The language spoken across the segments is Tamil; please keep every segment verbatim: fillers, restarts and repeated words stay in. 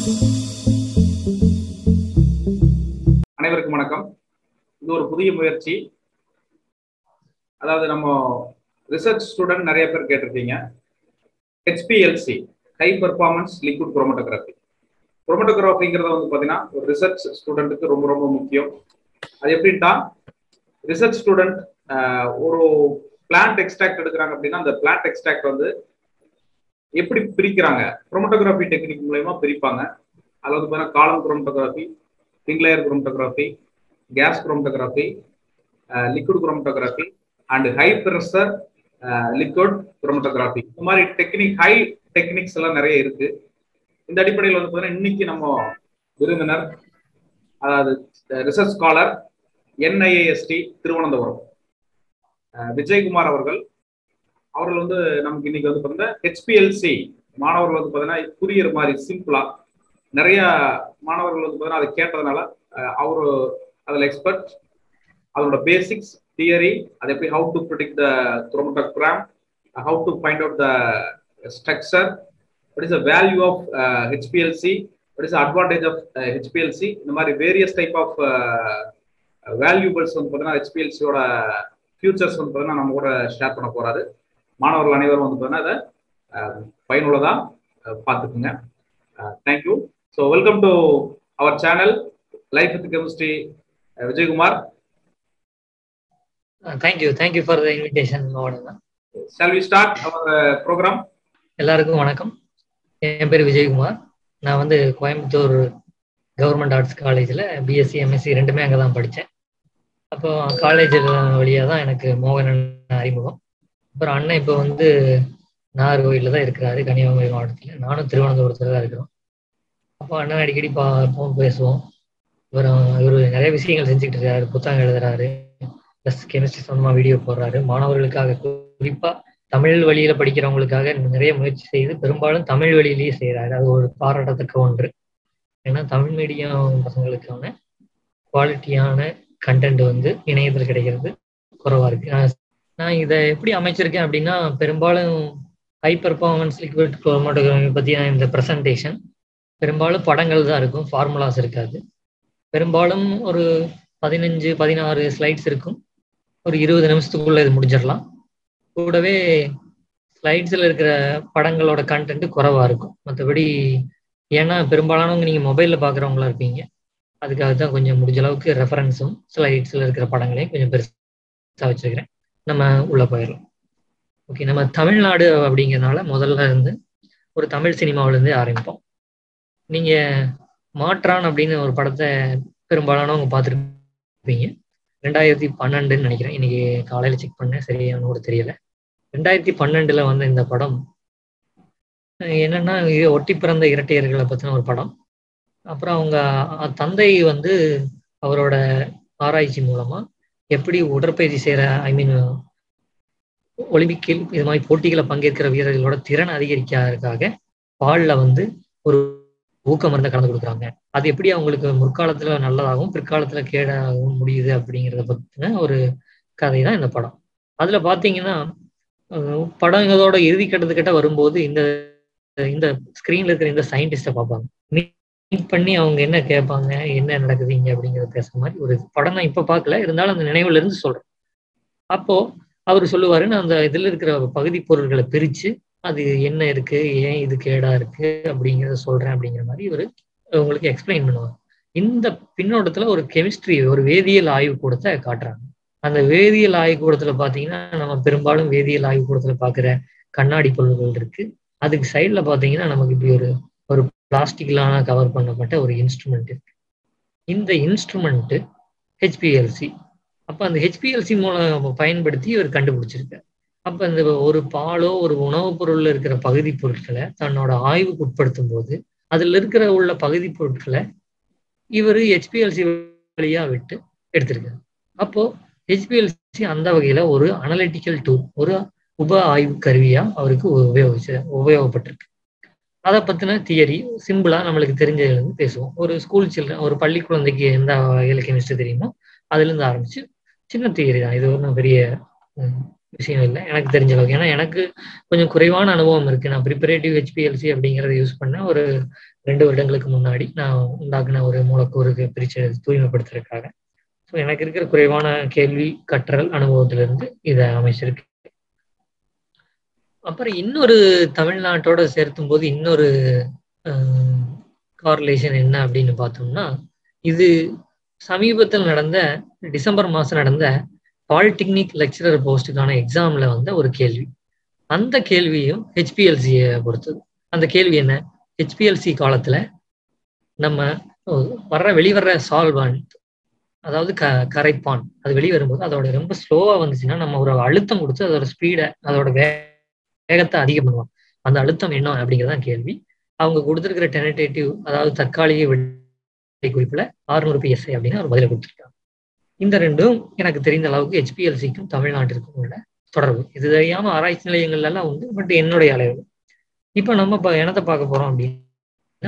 அனைவருக்கும் வணக்கம். இது ஒரு புதிய முயற்சி. அதாவது நம்ம ரிசர்ச் ஸ்டூடெண்ட் நிறைய பேர் கேட்டிருக்கீங்க. HPLC high performance liquid chromatography. குரோமட்டோகிராஃபிங்கிறத வந்து பார்த்தீங்கன்னா ஒரு ரிசர்ச் ஸ்டூடெண்ட்டுக்கு ரொம்ப ரொம்ப முக்கியம். அது எப்படின்ட்டா, ரிசர்ச் ஸ்டூடெண்ட் ஒரு பிளான்ட் எக்ஸ்ட்ராக்ட் எடுக்கிறாங்க அப்படின்னா அந்த பிளான்ட் எக்ஸ்ட்ராக்ட் வந்து எப்படி பிரிக்கிறாங்க, குரோமட்டோகிராஃபி டெக்னிக் மூலயமா பிரிப்பாங்க. அதில் வந்து பார்த்தீங்கன்னா column chromatography, thin layer chromatography, gas chromatography, uh, liquid chromatography and high pressure uh, liquid chromatography. இந்த மாதிரி டெக்னிக் ஹை டெக்னிக்ஸ் எல்லாம் நிறைய இருக்கு. இந்த அடிப்படையில் வந்து பார்த்தீங்கன்னா இன்னைக்கு நம்ம விருந்தினர், அதாவது research scholar NIIST Thiruvananthapuram Vijayakumar அவர்கள் அவர்கள் வந்து நமக்கு இன்னைக்கு வந்து பார்த்தீங்கன்னா ஹெச்பிஎல்சி மாணவர்கள் வந்து பார்த்தீங்கன்னா புரியுற மாதிரி சிம்பிளா நிறைய மாணவர்கள் வந்து பார்த்தீங்கன்னா அதை கேட்டதுனால அவரு அதில் எக்ஸ்பர்ட். அதோட பேசிக்ஸ், தியரி, அது எப்படி how to predict the chromatogram, how to find out the structure, what is the value of HPLC, what is the advantage of HPLC, இந்த மாதிரி வேரியஸ் டைப் ஆஃப் வேல்யூபிள்ஸ் வந்து பார்த்தீங்கன்னா ஹெச்பிஎல்சியோட ஃபியூச்சர்ஸ் வந்து பார்த்தீங்கன்னா நம்ம கூட ஷேர் பண்ண போறாரு. மாணவர்கள் அனைவரும் வந்து பார்த்தீங்கன்னா அதை பயனுள்ளதாக பார்த்துக்குங்க. Thank you. So welcome to our channel, Life with Chemistry, uh, Vijay Kumar. Uh, thank you. Thank you for the invitation. Shall we start our uh, program? எல்லாருக்கும் வணக்கம். என் பேர் விஜயகுமார். நான் வந்து கோயம்புத்தூர் கவர்மெண்ட் ஆர்ட்ஸ் காலேஜில் பிஎஸ்சி எம்எஸ்சி ரெண்டுமே அங்கே தான் படித்தேன். அப்போ காலேஜ் வழியாக தான் எனக்கு மோகனன் அறிமுகம். அப்புறம் அண்ணன் இப்போ வந்து நாகர்கோயிலில் தான் இருக்கிறாரு, கன்னியாகுமரி மாவட்டத்தில். நானும் திருவனந்தபுரத்தில் தான் இருக்கிறோம். அப்போ அண்ணன் அடிக்கடி பார்ப்போம், பேசுவோம். அப்புறம் இவர் நிறைய விஷயங்கள் செஞ்சுக்கிட்டு இருக்காரு, புத்தகம் எழுதுறாரு, ப்ளஸ் கெமிஸ்ட்ரி சம்பந்தமாக வீடியோ போடுறாரு. மாணவர்களுக்காக, குறிப்பாக தமிழ் வழியில் படிக்கிறவங்களுக்காக நிறைய முயற்சி செய்து பெரும்பாலும் தமிழ் வழியிலேயே செய்கிறாரு. அது ஒரு பாராட்டத்தக்க ஒன்று. ஏன்னா தமிழ் மீடியம் பசங்களுக்கான குவாலிட்டியான கண்டென்ட் வந்து இணையத்தில் கிடைக்கிறது குறைவாக இருக்கு. நான் நான் இதை எப்படி அமைச்சிருக்கேன் அப்படின்னா, பெரும்பாலும் ஹை பெர்ஃபார்மன்ஸ் லிக்விட் குரோமட்டோகிராஃபி பற்றியான இந்த ப்ரெசன்டேஷன் பெரும்பாலும் படங்கள் தான் இருக்கும், ஃபார்முலாஸ் இருக்காது. பெரும்பாலும் ஒரு பதினஞ்சு பதினாறு ஸ்லைட்ஸ் இருக்கும். ஒரு இருபது நிமிஷத்துக்குள்ள இது முடிஞ்சிடலாம். கூடவே ஸ்லைட்ஸில் இருக்கிற படங்களோட கண்டென்ட் குறைவாக இருக்கும். மற்றபடி ஏன்னா பெரும்பாலானவங்க நீங்கள் மொபைலில் பார்க்குறவங்களா இருப்பீங்க. அதுக்காக தான் கொஞ்சம் முடிஞ்ச அளவுக்கு ரெஃபரன்ஸும் ஸ்லைட்ஸில் இருக்கிற படங்களையும் கொஞ்சம் பெருசாக வச்சுருக்கிறேன். நம்ம உள்ளே போயிடலாம். ஓகே, நம்ம தமிழ்நாடு அப்படிங்கிறதுனால முதல்ல இருந்து ஒரு தமிழ் சினிமாவிலேருந்தே ஆரம்பிப்போம். நீங்கள் மாற்றான் அப்படின்னு ஒரு படத்தை பெரும்பாலானவங்க பார்த்துருப்பீங்க. ரெண்டாயிரத்தி பன்னெண்டுன்னு நினைக்கிறேன். இன்னைக்கு காலையில் செக் பண்ணேன், சரியான கூட தெரியல. ரெண்டாயிரத்தி பன்னெண்டுல வந்த இந்த படம் என்னன்னா, ஒட்டி பிறந்த இரட்டையர்களை பற்றின ஒரு படம். அப்புறம் அவங்க தந்தை வந்து அவரோட ஆராய்ச்சி மூலமா எப்படி உடற்பயிற்சி செய்கிற, ஐ மீன் ஒலிம்பிக்கில் இது மாதிரி போட்டிகளை பங்கேற்கிற வீரர்களோட திறன் அதிகரிக்கிறதுக்காக பாலில் வந்து ஒரு ஊக்க மருந்தை கலந்து கொடுக்குறாங்க. அது எப்படி அவங்களுக்கு முற்காலத்துல நல்லதாகவும் பிற்காலத்துல கேடாகவும் முடியுது அப்படிங்கிறத பத்தின ஒரு கதை தான் இந்த படம். அதுல பாத்தீங்கன்னா படங்களோட இறுதி கட்டத்துக்கிட்ட வரும்போது இந்த இந்த ஸ்கிரீன்ல இருக்கிற இந்த சயின்டிஸ்ட பார்ப்பாங்க. மீட் பண்ணி அவங்க என்ன கேட்பாங்க, என்ன நடக்குது இங்க அப்படிங்கிறத பேசுற மாதிரி ஒரு படம் தான். இப்ப பார்க்கல, இருந்தாலும் அந்த நினைவுல இருந்து சொல்றேன். அப்போ அவர் சொல்லுவாரு, நான் அந்த இதுல இருக்கிற பகுதி பொருட்களை பிரிச்சு அது என்ன இருக்கு, ஏன் இது கேடா இருக்கு அப்படிங்கிறத சொல்றேன் அப்படிங்கிற மாதிரி இவர் உங்களுக்கு எக்ஸ்பிளைன் பண்ணுவாங்க. இந்த பின்னோட்டத்துல ஒரு கெமிஸ்ட்ரி, ஒரு வேதியியல் ஆய்வு கூடத்தை காட்டுறாங்க. அந்த வேதியியல் ஆய்வு கூடத்துல பாத்தீங்கன்னா நம்ம பெரும்பாலும் வேதியியல் ஆய்வு கூடத்துல பாக்குற கண்ணாடி பொருள்கள் இருக்கு. அதுக்கு சைட்ல பாத்தீங்கன்னா நமக்கு இப்படி ஒரு ஒரு பிளாஸ்டிக்லான கவர் பண்ணப்பட்ட ஒரு இன்ஸ்ட்ருமெண்ட் இருக்கு. இந்த இன்ஸ்ட்ருமெண்ட் ஹெச்பிஎல்சி. அப்ப அந்த ஹெச்பிஎல்சி மூலம் பயன்படுத்தி இவர் கண்டுபிடிச்சிருக்காரு. அப்ப இந்த ஒரு பாலோ ஒரு உணவுப் பொருள்ல இருக்கிற பகுதி பொருட்களை தன்னோட ஆய்வுக்கு உட்படுத்தும் போது அதுல இருக்கிற உள்ள பகுதி பொருட்களை இவர் ஹெச்பிஎல்சி வழியா விட்டு எடுத்திருக்காரு. அப்போ ஹெச்பிஎல்சி அந்த வகையில ஒரு அனலிட்டிக்கல் டூல், ஒரு உப ஆய்வு கருவியா அவருக்கு உபயோகிச்சு உபயோகப்பட்டிருக்கு. அதை பத்தின தியரி சிம்பிளா நம்மளுக்கு தெரிஞ்சதுல இருந்து பேசுவோம். ஒரு ஸ்கூல் சில்ட்ரன், ஒரு பள்ளி குழந்தைக்கு எந்த வகையில கெமிஸ்ட்ரி தெரியுமோ அதுல இருந்து ஆரம்பிச்சு சின்ன தியரி தான். இது ஒன்றும் பெரிய விஷயம் இல்லை எனக்கு தெரிஞ்ச அளவுக்கு. ஏன்னா எனக்கு கொஞ்சம் குறைவான அனுபவம் இருக்கு. நான் ப்ரிப்பரேட்டிவ் ஹெச்பிஎல்சி அப்படிங்கிறத யூஸ் பண்ண ஒரு ரெண்டு வருடங்களுக்கு முன்னாடி நான் உண்டாக்குன ஒரு மூலக்கூறுக்கு பிரிச்சு தூய்மைப்படுத்துறதுக்காக. ஸோ எனக்கு இருக்கிற குறைவான கேள்வி கற்றல் அனுபவத்திலிருந்து இதை அமைச்சிருக்கு. அப்புறம் இன்னொரு தமிழ்நாட்டோட சேர்த்தும் போது இன்னொரு கார்லேஷன் என்ன அப்படின்னு பார்த்தோம்னா, இது சமீபத்தில் நடந்த டிசம்பர் மாதம் நடந்த பாலிடெக்னிக் லெக்சரர் போஸ்ட்டுக்கான எக்ஸாம்ல வந்த ஒரு கேள்வி. அந்த கேள்வியும் ஹெச்பிஎல்சியை பொறுத்தது. அந்த கேள்வி என்ன, ஹெச்பிஎல்சி காலத்துல நம்ம வர்ற வெளிவர்ற சால்வன்ட், அதாவது க கரைப்பான் அது வெளிவரும்போது அதோட ரொம்ப ஸ்லோவா வந்துச்சுன்னா நம்ம ஒரு அழுத்தம் கொடுத்து அதோட ஸ்பீடை அதோட வே வேகத்தை அதிகம் பண்ணுவோம். அந்த அழுத்தம் என்ன அப்படிங்கிறதான் கேள்வி. அவங்க கொடுத்துருக்கிற டெனடேட்டிவ், அதாவது தற்காலிக விடை குறிப்புல அறுநூறு பிஎஸ்ஐ அப்படின்னு ஒரு பதில கொடுத்துருக்காங்க. இந்த ரெண்டும் எனக்கு தெரிந்த அளவுக்கு ஹெச்பிஎல்சிக்கும் தமிழ்நாட்டிற்கும் உள்ள தொடர்பு. இது தெரியாம ஆராய்ச்சி நிலையங்கள்ல எல்லாம் உண்டு, பட் என்னுடைய அளவு. இப்ப நம்ம இப்ப என்னத்தை பார்க்க போறோம் அப்படின்னா,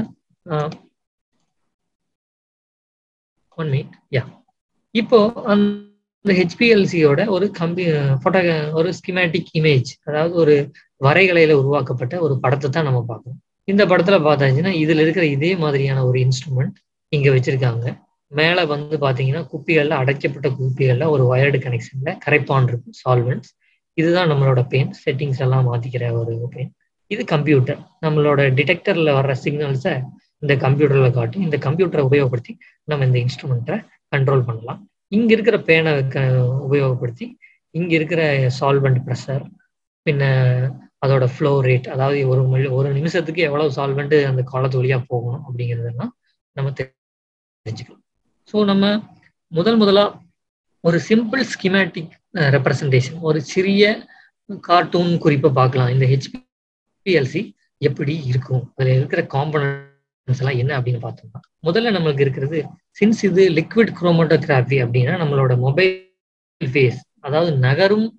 ஒன் மினிட் யா இப்போ அந்த ஹெச்பிஎல்சியோட ஒரு கம்பி போட்டோ ஒரு ஸ்கிமேட்டிக் இமேஜ், அதாவது ஒரு வரைகலையில உருவாக்கப்பட்ட ஒரு படத்தை தான் நம்ம பார்க்கணும். இந்த படத்துல பார்த்தாச்சுன்னா இதுல இருக்கிற இதே மாதிரியான ஒரு இன்ஸ்ட்ருமெண்ட் இங்க வச்சிருக்காங்க. மேல வந்து பாத்தீங்கன்னா குப்பிகள்ல அடைக்கப்பட்ட குப்பிகள்ல ஒரு வயர்டு கனெக்ஷன்ல கரைப்பான் இருக்கும், சால்வெண்ட்ஸ். இதுதான் நம்மளோட பெயின் செட்டிங்ஸ் எல்லாம் மாத்திக்கிற ஒரு பெயின். இது கம்ப்யூட்டர். நம்மளோட டிடெக்டர்ல வர்ற சிக்னல்ஸை இந்த கம்ப்யூட்டர்ல காட்டும். இந்த கம்ப்யூட்டரை உபயோகப்படுத்தி நம்ம இந்த இன்ஸ்ட்ருமெண்ட்டை கண்ட்ரோல் பண்ணலாம். இங்க இருக்கிற பேனை உபயோகப்படுத்தி இங்க இருக்கிற சால்வெண்ட் ப்ரெஷர், பின்ன அதோட ஃப்ளோ ரேட், அதாவது ஒரு ஒரு நிமிஷத்துக்கு எவ்வளவு சால்வெண்ட் அந்த காலத்து வழியா போகணும் அப்படிங்கிறதெல்லாம் நம்ம தெரிஞ்சுக்கலாம். ஸோ நம்ம முதல் முதலா ஒரு சிம்பிள் ஸ்கிமேட்டிக் ரெப்ரசன்டேஷன், ஒரு சிறிய கார்ட்டூன் குறிப்பை பார்க்கலாம். இந்த ஹெச்பிஎல்சி எப்படி இருக்கும், அதுல இருக்கிற காம்பனன்ட்ஸ் எல்லாம் என்ன அப்படின்னு பார்த்தோம்னா, முதல்ல நம்மளுக்கு இருக்கிறது, சின்ஸ் இது லிக்விட் குரோமோட்டோகிராஃபி அப்படின்னா நம்மளோட மொபைல் ஃபேஸ், அதாவது நகரும்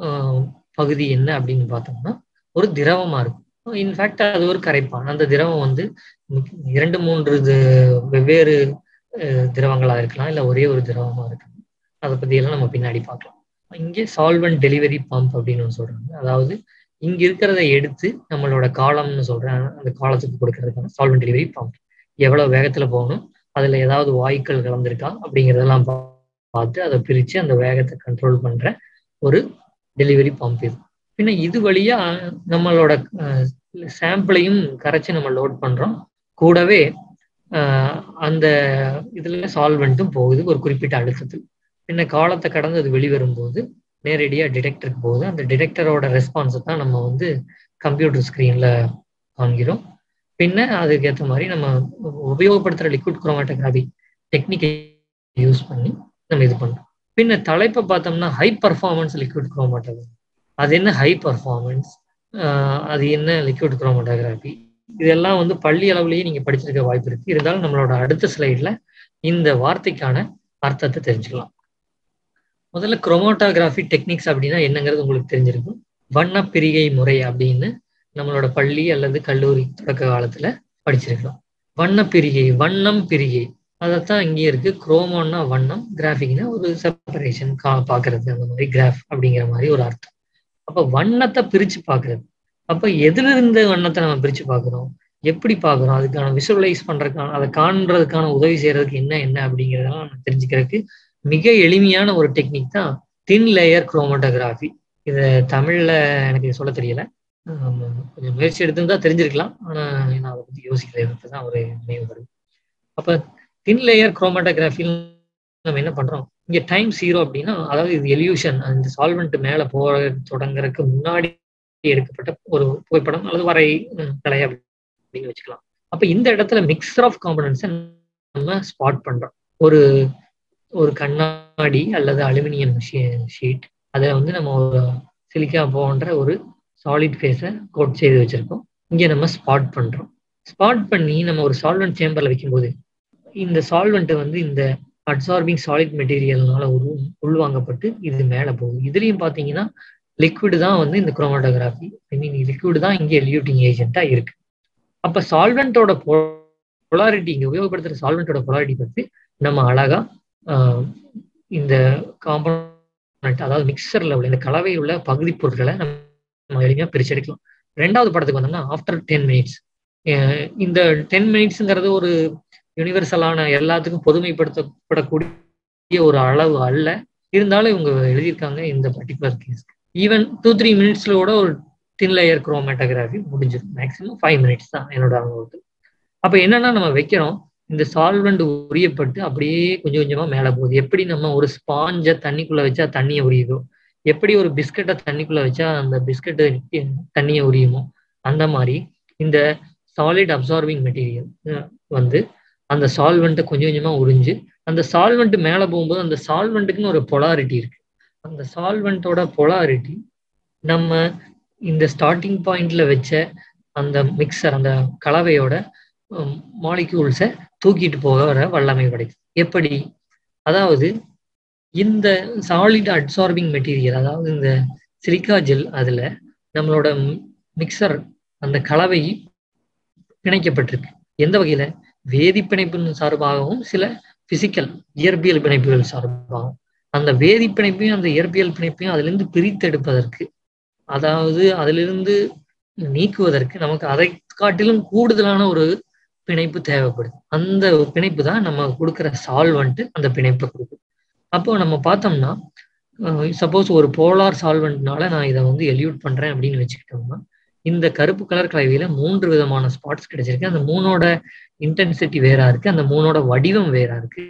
பகுதி என்ன அப்படின்னு பார்த்தோம்னா ஒரு திரவமா இருக்கும். இன்ஃபேக்ட் அது ஒரு கரைப்பான். அந்த திரவம் வந்து இரண்டு மூன்று வெவ்வேறு திரவங்களா இருக்கலாம், இல்லை ஒரே ஒரு திரவமா இருக்கலாம். அதை பத்தி எல்லாம் நம்ம பின்னாடி பார்க்கலாம். இங்கே சால்வெண்ட் டெலிவரி பம்ப் அப்படின்னு ஒன்று சொல்றாங்க. அதாவது இங்க இருக்கிறத எடுத்து நம்மளோட காலம்னு சொல்றேன், அந்த காலத்துக்கு கொடுக்கறதுக்கான சால்வெண்ட் டெலிவரி பம்ப். எவ்வளவு வேகத்துல போகணும், அதுல ஏதாவது வாயுக்கள் கலந்துருக்கா அப்படிங்கிறதெல்லாம் பார்த்து அதை பிரிச்சு அந்த வேகத்தை கண்ட்ரோல் பண்ற ஒரு டெலிவரி பம்ப் இது. பின்ன இது வழியா நம்மளோட சாம்பிளையும் கரைச்சி நம்ம லோட் பண்றோம். கூடவே ஆஹ் அந்த இதுல சால்வெண்ட்டும் போகுது ஒரு குறிப்பிட்ட அழுத்தத்தில். பின்ன காலத்தை கடந்து அது வெளிவரும்போது நேரடியா டிடெக்டருக்கு போகுது. அந்த டிடெக்டரோட ரெஸ்பான்ஸை தான் நம்ம வந்து கம்ப்யூட்டர் ஸ்கிரீன்ல காண்கிறோம். பின்ன அதுக்கேற்ற மாதிரி நம்ம உபயோகப்படுத்துற லிக்விட் குரோமேட்டோகிராஃபி டெக்னிக்கை யூஸ் பண்ணி நம்ம இது பண்றோம். பின்ன தலைப்பை பார்த்தோம்னா ஹை பர்ஃபார்மன்ஸ் லிக்விட் குரோமேட்டோகிராஃபி. அது என்ன ஹை பர்ஃபார்மன்ஸ், அது என்ன லிக்விட் குரோமேட்டோகிராஃபி, இதெல்லாம் வந்து பள்ளி அளவுலேயே நீங்க படிச்சிருக்க வாய்ப்பு இருக்கு. இருந்தாலும் நம்மளோட அடுத்த ஸ்லைட்ல இந்த வார்த்தைக்கான அர்த்தத்தை தெரிஞ்சுக்கலாம். முதல்ல குரோமோட்டோகிராஃபி டெக்னிக்ஸ் அப்படின்னா என்னங்கிறது உங்களுக்கு தெரிஞ்சிருக்கும். வண்ண பிரிகை முறை அப்படின்னு நம்மளோட பள்ளி அல்லது கல்லூரி தொடக்க காலத்துல படிச்சிருக்கலாம். வண்ண பிரிகை, வண்ணம் பிரிகை, அதைத்தான் இங்கே இருக்கு. குரோமோன்னா வண்ணம், கிராஃபிக்னா ஒரு செப்பரேஷன் கா பாக்குறது, அந்த மாதிரி கிராஃப் அப்படிங்கிற மாதிரி ஒரு அர்த்தம். அப்ப வண்ணத்தை பிரிச்சு பாக்குறது. அப்ப எதுல இருந்து வண்ணத்தை நம்ம பிரிச்சு பாக்குறோம், எப்படி பாக்குறோம், அதுக்கான விசுவலைஸ் பண்றதுக்கான, அதை காண்றதுக்கான உதவி செய்யறதுக்கு என்ன என்ன அப்படிங்கிறதெல்லாம் நம்ம தெரிஞ்சுக்கிறதுக்கு மிக எளிமையான ஒரு டெக்னிக் தான் தின் லேயர் குரோமோட்டோகிராஃபி. இதை தமிழ்ல எனக்கு சொல்ல தெரியல, கொஞ்சம் முயற்சி எடுத்துன்னு தான் தெரிஞ்சிருக்கலாம். ஆனா நான் அதை பத்தி யோசிக்கிறது தான் ஒரு நினைவு வருது. அப்ப தின் லேயர் குரோமோட்டோகிராஃபியில் நம்ம என்ன பண்றோம், இங்க டைம் ஜீரோ அப்படின்னா, அதாவது இது எல்யூஷன், அந்த சால்வெண்ட் மேல போற தொடங்குறதுக்கு முன்னாடி எடுக்கப்பட்ட ஒரு புகைப்படம் அல்லது வரை கலை அப்படின்னு வச்சுக்கலாம். அப்ப இந்த இடத்துல மிக்சர் ஆஃப் காம்பனன்ட்ஸை நம்ம ஸ்பாட் பண்றோம். ஒரு ஒரு கண்ணாடி அல்லது அலுமினியம் ஷீட், அதில் வந்து நம்ம ஒரு சிலிக்கா போன்ற ஒரு சாலிட் ஃபேஸை கோட் செய்து வச்சிருக்கோம். இங்கே நம்ம ஸ்பாட் பண்றோம். ஸ்பாட் பண்ணி நம்ம ஒரு சால்வெண்ட் சேம்பர்ல வைக்கும்போது இந்த சால்வெண்ட் வந்து இந்த அப்சார்பிங் சாலிட் மெட்டீரியல்னால உரு உள்வாங்கப்பட்டு இது மேல போகுது. இதுலயும் பாத்தீங்கன்னா லிக்விட் தான் வந்து இந்த குரோமோட்டோகிராஃபி, லிக்விட் தான் இங்கே எல்யூட்டிங் ஏஜென்ட்டா இருக்கு. அப்ப சால்வெண்டோட பொலாரிட்டி, இங்க உபயோகப்படுத்துற சால்வெண்டோட பொலாரிட்டி பற்றி நம்ம அழகா ஆஹ் இந்த காம்பனன்ட் அதாவது மிக்சர்ல உள்ள இந்த கலவையில் உள்ள பகுதி பொருட்களை நம்ம எளிமையா பிரிச்சு எடுக்கலாம். ரெண்டாவது படத்துக்கு வந்தோம்னா ஆஃப்டர் டென் மினிட்ஸ் இந்த டென் மினிட்ஸ்ங்கிறது ஒரு யூனிவர்சலான எல்லாத்துக்கும் பொதுமைப்படுத்தப்படக்கூடிய ஒரு அளவு அல்ல. இருந்தாலும் இவங்க எழுதியிருக்காங்க இந்த particular case. Even two three மினிட்ஸ்ல கூட ஒரு தின் லேயர் குரோமேட்டோகிராஃபி முடிஞ்சிடும். மேக்ஸிமம் ஃபைவ் மினிட்ஸ் தான் என்னோட அனுபவத்தில். அப்ப என்னன்னா நம்ம வைக்கிறோம், இந்த சால்வெண்ட் உரியப்பட்டு அப்படியே கொஞ்சம் கொஞ்சமா மேல போகுது. எப்படி நம்ம ஒரு ஸ்பாஞ்சை தண்ணிக்குள்ள வச்சா தண்ணியை உரியுதோ, எப்படி ஒரு பிஸ்கட்டை தண்ணிக்குள்ள வச்சா அந்த பிஸ்கட்டு தண்ணியை உரியுமோ, அந்த மாதிரி இந்த சாலிட் அப்சார்பிங் மெட்டீரியல் வந்து அந்த சால்வெண்ட்டை கொஞ்சம் கொஞ்சமா உறிஞ்சு அந்த சால்வெண்ட் மேல போகும்போது அந்த சால்வெண்ட்டுக்குன்னு ஒரு பொலாரிட்டி இருக்கு. அந்த சால்வெண்ட்டோட பொலாரிட்டி நம்ம இந்த ஸ்டார்டிங் பாயிண்ட்ல வச்ச அந்த மிக்சர் அந்த கலவையோட மாலிக்யூல்ஸை தூக்கிட்டு போக வர வல்லமை படைக்குது. எப்படி? அதாவது இந்த சாலிட் அப்சார்பிங் மெட்டீரியல், அதாவது இந்த சிலிக்கா ஜெல், அதுல நம்மளோட மிக்சர் அந்த கலவை பிணைக்கப்பட்டிருக்கு. எந்த வகையில? வேதி பிணைப்பின் சார்பாகவும் சில பிசிக்கல் இயற்பியல் பிணைப்புகள் சார்பாகவும். அந்த வேதி பிணைப்பையும் அந்த இயற்பியல் பிணைப்பையும் அதுல இருந்து பிரித்தெடுப்பதற்கு, அதாவது அதிலிருந்து நீக்குவதற்கு நமக்கு அதை காட்டிலும் கூடுதலான ஒரு பிணைப்பு தேவைப்படுது. அந்த பிணைப்பு தான் நம்ம கொடுக்குற சால்வெண்ட் அந்த பிணைப்பை கொடுக்குது. அப்போ நம்ம பார்த்தோம்னா, சப்போஸ் ஒரு போலார் சால்வெண்ட்னால நான் இதை வந்து எல்யூட் பண்றேன் அப்படின்னு வச்சுக்கிட்டோம்னா, இந்த கருப்பு கலர் கலவையில மூன்று விதமான ஸ்பாட்ஸ் கிடைச்சிருக்கு. அந்த மூணோட இன்டென்சிட்டி வேறா இருக்கு, அந்த மூணோட வடிவம் வேறா இருக்கு.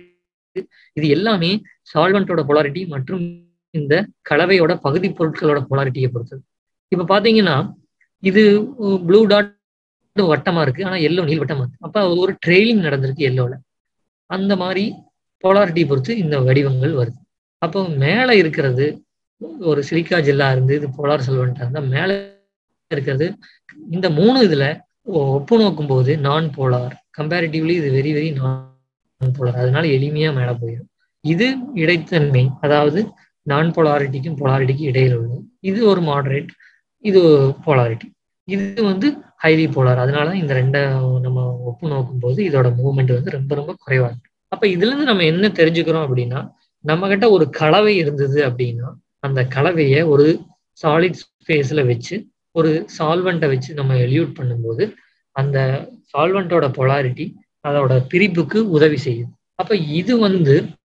இது எல்லாமே சால்வெண்டோட பொலாரிட்டி மற்றும் இந்த கலவையோட பகுதி பொருட்களோட பொலாரிட்டியை பொறுத்தது. இப்ப பாத்தீங்கன்னா இது ப்ளூ டாட் வட்டமா இருக்கு, ஆனா எல்லோ நீள் வட்டமா இருக்கு. அப்ப ஒரு ட்ரெயிலிங் நடந்திருக்கு எல்லோல. அந்த மாதிரி போலாரிட்டி பொறுத்து இந்த வடிவங்கள் வருது. அப்போ மேல இருக்கிறது ஒரு சிலிக்கா ஜெல்லா இருந்து இது போலார் சால்வெண்டா இருந்தா, மேல இருக்கிறது இந்த மூணு இதுல ஒப்பு நோக்கும் போது நான் போலார், கம்பேரிட்டிவ்லி இது வெரி வெரி நான் போலார். அதனால எளிமையா மேல போயிடும். இது இடைத்தன்மை, அதாவது நான் போலாரிட்டிக்கும் போலாரிட்டிக்கும் இடையில உள்ளது. இது ஒரு மாடரேட், இது போலாரிட்டி. இது வந்து ஹைலி போலார். அதனாலதான் இந்த ரெண்டை நம்ம ஒப்பு நோக்கும் போது இதோட மூவ்மெண்ட் வந்து ரொம்ப ரொம்ப குறைவா இருக்கு. அப்ப இதுல இருந்து நம்ம என்ன தெரிஞ்சுக்கிறோம் அப்படின்னா, நம்ம கிட்ட ஒரு கலவை இருந்தது அப்படின்னா அந்த கலவையை ஒரு சாலிட் ஸ்பேஸ்ல வச்சு ஒரு சால்வெண்ட்டை வச்சு நம்ம எல்யூட் பண்ணும்போது அந்த சால்வெண்டோட பொலாரிட்டி அதோட பிரிப்புக்கு உதவி செய்யுது. அப்ப இது வந்து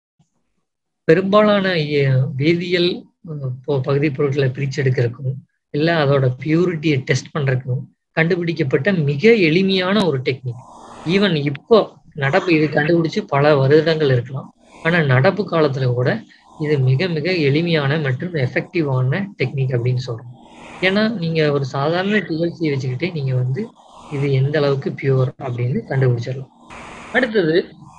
பெரும்பாலான வேதியியல் பகுதி பொருட்களை பிரிச்செடுக்கிறதுக்கும் இல்ல அதோட பியூரிட்டியை டெஸ்ட் பண்றதுக்கும் கண்டுபிடிக்கப்பட்ட மிக எளிமையான ஒரு டெக்னிக். ஈவன் இப்போ நடப்பு இது கண்டுபிடிச்சு பல வருடங்கள் இருக்கலாம், ஆனா நடப்பு காலத்துல கூட இது மிக மிக எளிமையான மற்றும் எஃபெக்டிவான டெக்னிக் அப்படின்னு சொல்றோம். ஏன்னா நீங்க ஒரு சாதாரண டிஎல்சி வச்சுக்கிட்டே நீங்க வந்து இது எந்த அளவுக்கு பியூர் அப்படின்னு கண்டுபிடிச்சிடலாம். அடுத்தது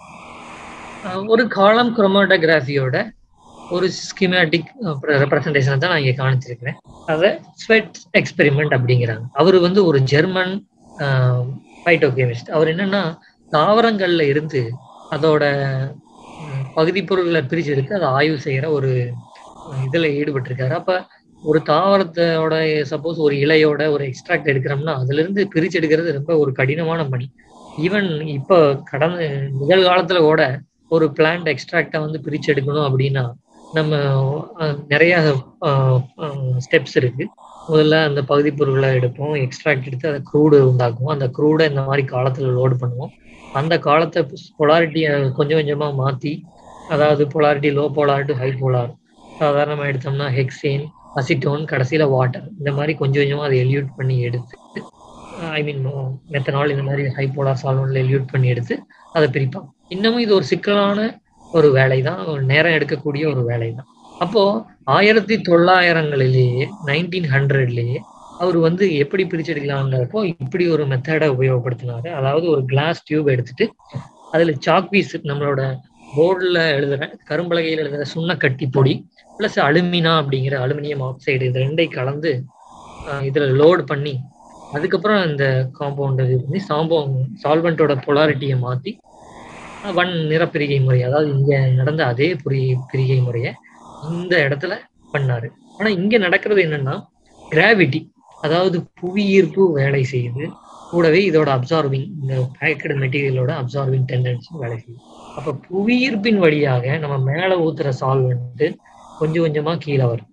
ஒரு காலம் குரோமேட்டோகிராஃபியோட ஒரு ஸ்கீமேட்டிக் ரெப்ரசன்டேஷன் தான் நான் இங்க காணிச்சிருக்கிறேன். அதை ஸ்வெட் எக்ஸ்பெரிமெண்ட் அப்படிங்கிறாங்க. அவர் வந்து ஒரு ஜெர்மன் பைட்டோகெமிஸ்ட். அவர் என்னன்னா தாவரங்கள்ல இருந்து அதோட பகுதி பொருட்களை பிரிச்சு எடுத்து அதை ஆய்வு செய்யற ஒரு இதுல ஈடுபட்டிருக்காரு. அப்ப ஒரு தாவரத்தோட சப்போஸ் ஒரு இலையோட ஒரு எக்ஸ்ட்ராக்ட் எடுக்கிறோம்னா அதுல இருந்து பிரிச்சு எடுக்கிறது ரொம்ப ஒரு கடினமான பணி. ஈவன் இப்போ கடந்த நிகழ்காலத்துல கூட ஒரு பிளான்ட் எக்ஸ்ட்ராக்டை வந்து பிரிச்சு எடுக்கணும் அப்படின்னா நம்ம நிறைய ஸ்டெப்ஸ் இருக்கு. முதல்ல அந்த பகுதி பொருட்களை எடுப்போம், எக்ஸ்ட்ராக்ட் எடுத்து அதை க்ரூடு உண்டாக்குவோம். அந்த க்ரூடை இந்த மாதிரி காலத்துல லோடு பண்ணுவோம். அந்த காலத்தை பொலாரிட்டியை கொஞ்சம் கொஞ்சமா மாத்தி, அதாவது polarity low polar to high polar, சாதாரணமா எடுத்தோம்னா ஹெக்சேன், அசிட்டோன், கடைசியில வாட்டர், இந்த மாதிரி கொஞ்சம் கொஞ்சமா அதை எல்யூட் பண்ணி எடுத்து, ஐ மீன் மெத்தனால் இந்த மாதிரி ஹை போலார் சால்வெண்ட்ல எல்யூட் பண்ணி எடுத்து அதை பிரிப்பாங்க. இன்னமும் இது ஒரு சிக்கலான ஒரு வேலை தான், ஒரு நேரம் எடுக்கக்கூடிய ஒரு வேலை தான். அப்போ ஆயிரத்தி தொள்ளாயிரங்களிலேயே நைன்டீன் ஹண்ட்ரட்லேயே அவர் வந்து எப்படி பிரிச்செடுக்கலாங்கிறப்போ இப்படி ஒரு மெத்தடை உபயோகப்படுத்தினாரு. அதாவது ஒரு கிளாஸ் டியூப் எடுத்துட்டு அதுல சாக் பீஸ், நம்மளோட போர்டில் எழுதுற கரும்பலகையில் எழுதுற சுண்ணக்கட்டி பொடி பிளஸ் அலுமினா அப்படிங்கிற அலுமினியம் ஆக்சைடு, இது ரெண்டை கலந்து இதுல லோடு பண்ணி அதுக்கப்புறம் இந்த காம்பவுண்ட் இது பண்ணி சாம்போ சால்வெண்டோட பொலாரிட்டியை மாற்றி வன் நிறப்பிரிகை முறை, அதாவது இங்க நடந்த அதே புரி பிரிகை முறையை இந்த இடத்துல பண்ணாரு. ஆனா இங்க நடக்கிறது என்னன்னா கிராவிட்டி, அதாவது புவியீர்ப்பு வேலை செய்யுது, கூடவே இதோட அப்சார்பிங், இந்த பேக்கடு மெட்டீரியலோட அப்சார்பிங் டெண்டன்சி வேலை செய்யுது. அப்ப புவியீர்ப்பின் வழியாக நம்ம மேல ஊத்துற சால்வெண்ட் கொஞ்சம் கொஞ்சமா கீழே வரும்.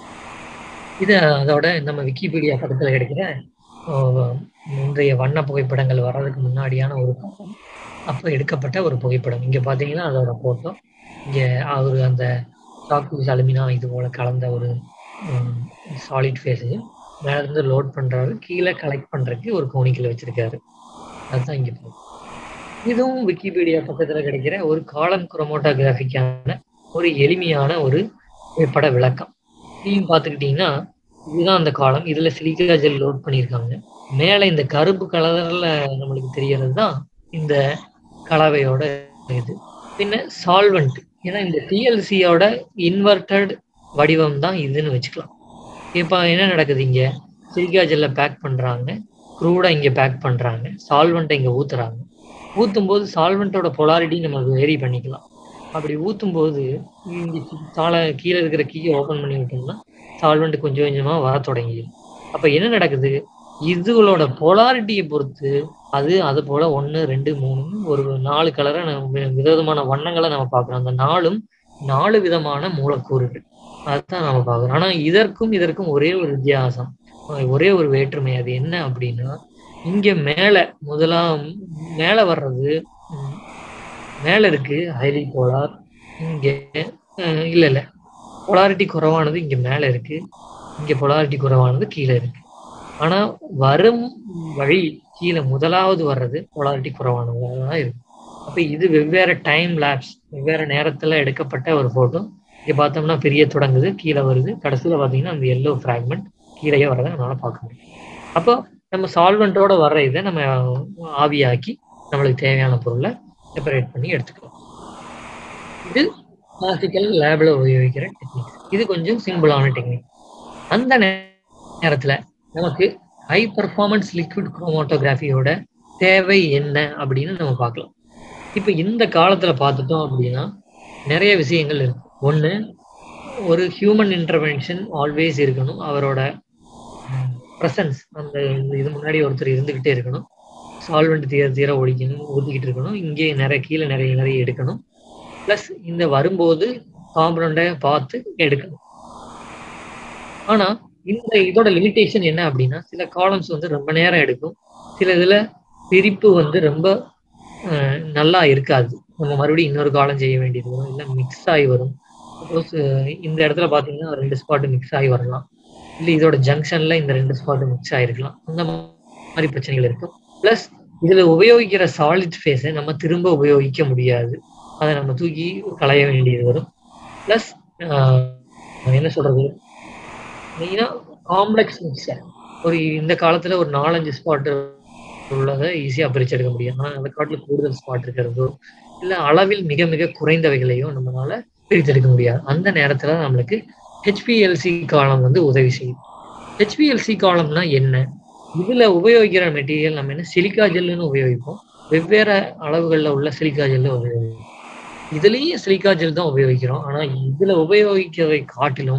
இதை அதோட நம்ம விக்கிபீடியா பக்கத்தில் கிடைக்கிற இன்றைய வண்ண புகைப்படங்கள் வர்றதுக்கு முன்னாடியான ஒரு காலம் அப்போ எடுக்கப்பட்ட ஒரு புகைப்படம். இங்கே பார்த்தீங்கன்னா அதோட ஃபோட்டோ. இங்கே அவர் அந்த சாக்பீஸ் அலுமினா இது போல கலந்த ஒரு சாலிட் ஃபேஸையும் மேல இருந்து லோட் பண்றாரு, கீழே கலெக்ட் பண்றதுக்கு ஒரு கோணிக்கல் வச்சிருக்காரு. அதுதான் இங்க போகும். இதுவும் விக்கிபீடியா பக்கத்துல கிடைக்கிற ஒரு காலம் குரோமோட்டோகிராஃபிக்கான ஒரு எளிமையான ஒரு பட விளக்கம். இதையும் பார்த்துக்கிட்டீங்கன்னா இதுதான் அந்த காலம். இதுல சிலிக்கா ஜெல் லோட் பண்ணியிருக்காங்க. மேல இந்த கருப்பு கலர்ல நம்மளுக்கு தெரியறது தான் இந்த கலவையோட இது. பின்ன சால்வெண்ட், ஏன்னா இந்த டிஎல்சியோட இன்வெர்டட் வடிவம் தான் இதுன்னு வச்சுக்கலாம். இப்போ என்ன நடக்குது, இங்க சிலிக்கா ஜெல்ல பேக் பண்றாங்க, க்ரூடா இங்க பேக் பண்றாங்க, சால்வெண்ட்டை இங்க ஊத்துறாங்க. ஊத்தும் போது சால்வெண்ட்டோட பொலாரிட்டி நம்ம வேரி பண்ணிக்கலாம். அப்படி ஊத்தும் போது இங்க தாளை கீழே இருக்கிற கீயை ஓபன் பண்ணி விட்டோம்னா சால்வெண்ட் கொஞ்சம் கொஞ்சமா வர தொடங்கிடும். அப்ப என்ன நடக்குது, இதுகளோட பொலாரிட்டியை பொறுத்து அது அது போல ஒன்று ரெண்டு மூணு ஒரு நாலு கலரை நம்ம விதவிதமான வண்ணங்களை நம்ம பார்க்குறோம். அந்த நாலும் நாலு விதமான மூலக்கூறுகள் அதுதான் நம்ம பார்க்குறோம். ஆனா இதற்கும் இதற்கும் ஒரே ஒரு வித்தியாசம், ஒரே ஒரு வேற்றுமை. அது என்ன அப்படின்னா, இங்க மேல முதலாம் மேல வர்றது மேல இருக்கு ஹைலி போலார், இங்க இல்ல இல்ல பொலாரிட்டி குறைவானது இங்க மேல இருக்கு, இங்க பொலாரிட்டி குறைவானது கீழே இருக்கு. ஆனா வரும் வழி கீழே முதலாவது வர்றது பொலாரிட்டி குறைவானதாக இருக்கு. அப்ப இது வெவ்வேறு டைம் லேப்ஸ், வெவ்வேறு நேரத்துல எடுக்கப்பட்ட ஒரு போட்டோ. இங்க பார்த்தோம்னா பெரிய தொடங்குது, கீழே வருது, கடைசியில பாத்தீங்கன்னா அந்த எல்லோ ஃப்ராக்மெண்ட் கீழே வர்றதை நம்மளால பார்க்க முடியும். அப்போ நம்ம சால்வெண்டோட வர்ற இதை நம்ம ஆவியாக்கி நம்மளுக்கு தேவையான பொருளை செப்பரேட் பண்ணி எடுத்துக்கலாம். இது கிளாசிக்கல் லேப்ல உபயோகிக்கிற டெக்னிக். இது கொஞ்சம் சிம்பிளான டெக்னிக். அந்த நேரத்துல நமக்கு ஹை பர்ஃபார்மன்ஸ் லிக்விட் குரோமோட்டோகிராஃபியோட தேவை என்ன அப்படின்னு நம்ம பார்க்கலாம். இப்ப இந்த காலத்துல பார்த்துட்டோம் அப்படின்னா நிறைய விஷயங்கள் இருக்கு. ஒண்ணு, ஒரு ஹியூமன் இன்டர்வென்ஷன் ஆல்வேஸ் இருக்கணும், அவரோட ப்ரெசன்ஸ் அந்த இது முன்னாடி ஒருத்தர் இருந்துகிட்டே இருக்கணும், சால்வெண்ட் தீர தீர ஒழிக்கணும், ஊற்றிக்கிட்டு இருக்கணும், இங்கே நிறைய கீழே நிறைய நிறைய எடுக்கணும், பிளஸ் இந்த வரும்போது காம்பவுண்டை பார்த்து எடுக்கணும். ஆனா இந்த இதோட லிமிட்டேஷன் என்ன அப்படின்னா, சில காலம்ஸ் வந்து ரொம்ப நேரம் எடுக்கும், சில இதுல பிரிப்பு வந்து ரொம்ப நல்லா இருக்காது, நம்ம மறுபடியும் இன்னொரு காலம் செய்ய வேண்டியது வரும், இல்லை மிக்ஸ் ஆகி வரும். சப்போஸ் இந்த இடத்துல பார்த்தீங்கன்னா ரெண்டு ஸ்பாட்டு மிக்ஸ் ஆகி வரலாம், இல்லை இதோட ஜங்ஷன்ல இந்த ரெண்டு ஸ்பாட்டு மிக்ஸ் ஆகிருக்கலாம், அந்த மாதிரி பிரச்சனைகள் இருக்கும். பிளஸ் இதுல உபயோகிக்கிற சாலிட் ஃபேஸை நம்ம திரும்ப உபயோகிக்க முடியாது, அதை நம்ம தூக்கி களைய வேண்டியது வரும். பிளஸ் என்ன சொல்றது, மெயினா காம்ப்ளெக்ஸ் மிக்சர். ஒரு இந்த காலத்துல ஒரு நாலஞ்சு ஸ்பாட் உள்ளதை ஈஸியா பிரிச்சு எடுக்க முடியும். ஆனால் அந்த காலத்துல கூடுதல் ஸ்பாட் இருக்கிறதோ இல்லை அளவில் மிக மிக குறைந்தவைகளையும் நம்மளால பிரித்தெடுக்க முடியாது. அந்த நேரத்துல நம்மளுக்கு ஹெச்பிஎல்சி காலம் வந்து உதவி செய்யும். ஹெச்பிஎல்சி காலம்னா என்ன, இதுல உபயோகிக்கிற மெட்டீரியல் நம்ம என்ன சிலிக்கா ஜெல்லுன்னு உபயோகிப்போம், வெவ்வேறு அளவுகளில் உள்ள சிலிக்கா ஜெல்லு உபயோகிப்போம். இதுலயும் சிலிக்கா ஜெல் தான் உபயோகிக்கிறோம். ஆனா இதுல உபயோகிக்கிறதை காட்டிலும்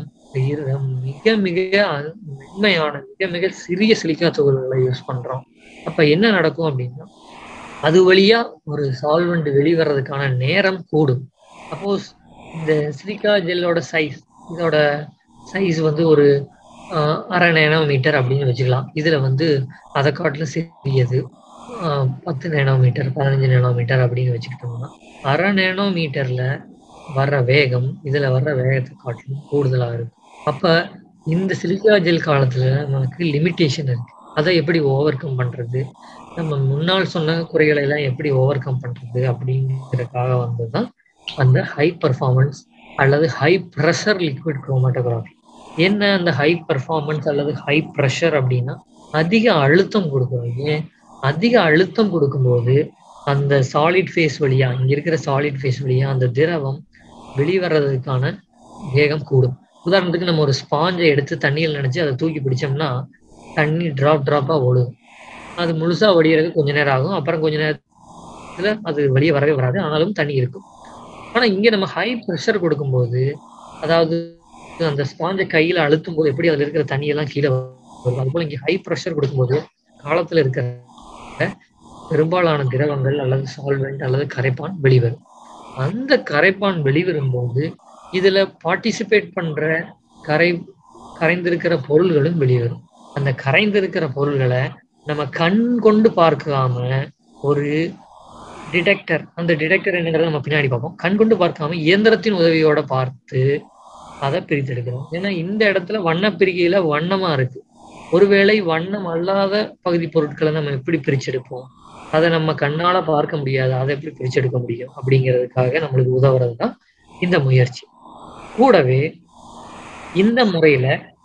மிக மிக மென்மையான மிக மிக சிறிய சிலிக்கா துகள்களை யூஸ் பண்றோம். அப்ப என்ன நடக்கும் அப்படின்னா, அது வழியா ஒரு சால்வெண்ட் வெளிவரதுக்கான நேரம் கூடும். சப்போஸ் இந்த சிலிக்கா ஜெல்லோட சைஸ், இதோட சைஸ் வந்து ஒரு ஆஹ் அரை நேனோமீட்டர் அப்படின்னு வச்சுக்கலாம். இதுல வந்து அதை காட்டிலும் சிறியது ஆஹ் பத்து நேனோமீட்டர் பதினஞ்சு நேனோமீட்டர் அப்படின்னு வச்சுக்கிட்டோம்னா, அரை நேனோமீட்டர்ல வர்ற வேகம் இதுல வர்ற வேகத்தை காட்டிலும் கூடுதலா இருக்கும். அப்ப இந்த சிலிக்கா ஜெல் காலத்துல நமக்கு லிமிட்டேஷன் இருக்கு. அதை எப்படி ஓவர் கம் பண்றது, நம்ம முன்னால் சொன்ன குறைகளை எல்லாம் எப்படி ஓவர் கம் பண்றது அப்படிங்கிறதுக்காக வந்ததுதான் அந்த ஹை பர்ஃபார்மன்ஸ் அல்லது ஹை ப்ரெஷர் லிக்விட் குரோமேட்டோகிராஃபி. என்ன அந்த ஹை பர்ஃபார்மன்ஸ் அல்லது ஹை ப்ரெஷர் அப்படின்னா, அதிக அழுத்தம் கொடுக்கணும். ஏன் அதிக அழுத்தம் கொடுக்கும்போது அந்த சாலிட் ஃபேஸ் வழியா, இங்க இருக்கிற சாலிட் ஃபேஸ் வழியா அந்த திரவம் வெளிவரதுக்கான வேகம் கூடும். உதாரணத்துக்கு நம்ம ஒரு ஸ்பாஞ்சை எடுத்து தண்ணியில் நினைச்சு அதை தூக்கி பிடிச்சோம்னா தண்ணி டிராப் டிராப்பா ஓடும். அது முழுசா வடிகிறதுக்கு கொஞ்ச நேரம் ஆகும், அப்புறம் கொஞ்ச நேரத்துல அது வெளியே வரவே வராது, ஆனாலும் தண்ணி இருக்கும். ஆனா இங்க நம்ம ஹை ப்ரெஷர் கொடுக்கும்போது, அதாவது அந்த ஸ்பாஞ்சை கையில அழுத்தும் போது எப்படி அதுல இருக்கிற தண்ணியெல்லாம் கீழே வரும், அது போல இங்க ஹை ப்ரெஷர் கொடுக்கும்போது காலத்துல இருக்கிற பெரும்பாலான திரவங்கள் அல்லது சால்வெண்ட் அல்லது கரைப்பான் வெளிவரும். அந்த கரைப்பான் வெளிவரும் போது இதுல பார்ட்டிசிபேட் பண்ற கரை கரைந்திருக்கிற பொருள்களும் வெளிவரும். அந்த கரைந்திருக்கிற பொருள்களை நம்ம கண் கொண்டு பார்க்காம ஒரு டிடெக்டர், அந்த டிடெக்டர் என்னங்கிறத நம்ம பின்னாடி பார்ப்போம், கண் கொண்டு பார்க்காம இயந்திரத்தின் உதவியோட பார்த்து அதை பிரித்தெடுக்கிறோம். ஏன்னா இந்த இடத்துல வண்ண பிரிகையில வண்ணமா இருக்கு. ஒருவேளை வண்ணம் அல்லாத பகுதி பொருட்களை நம்ம எப்படி பிரிச்செடுப்போம்? அதை நம்ம கண்ணால பார்க்க முடியாது, அதை எப்படி பிரிச்செடுக்க முடியும் அப்படிங்கிறதுக்காக நம்மளுக்கு உதவுறது தான் இந்த முயற்சி. கூடவே இந்த முறையில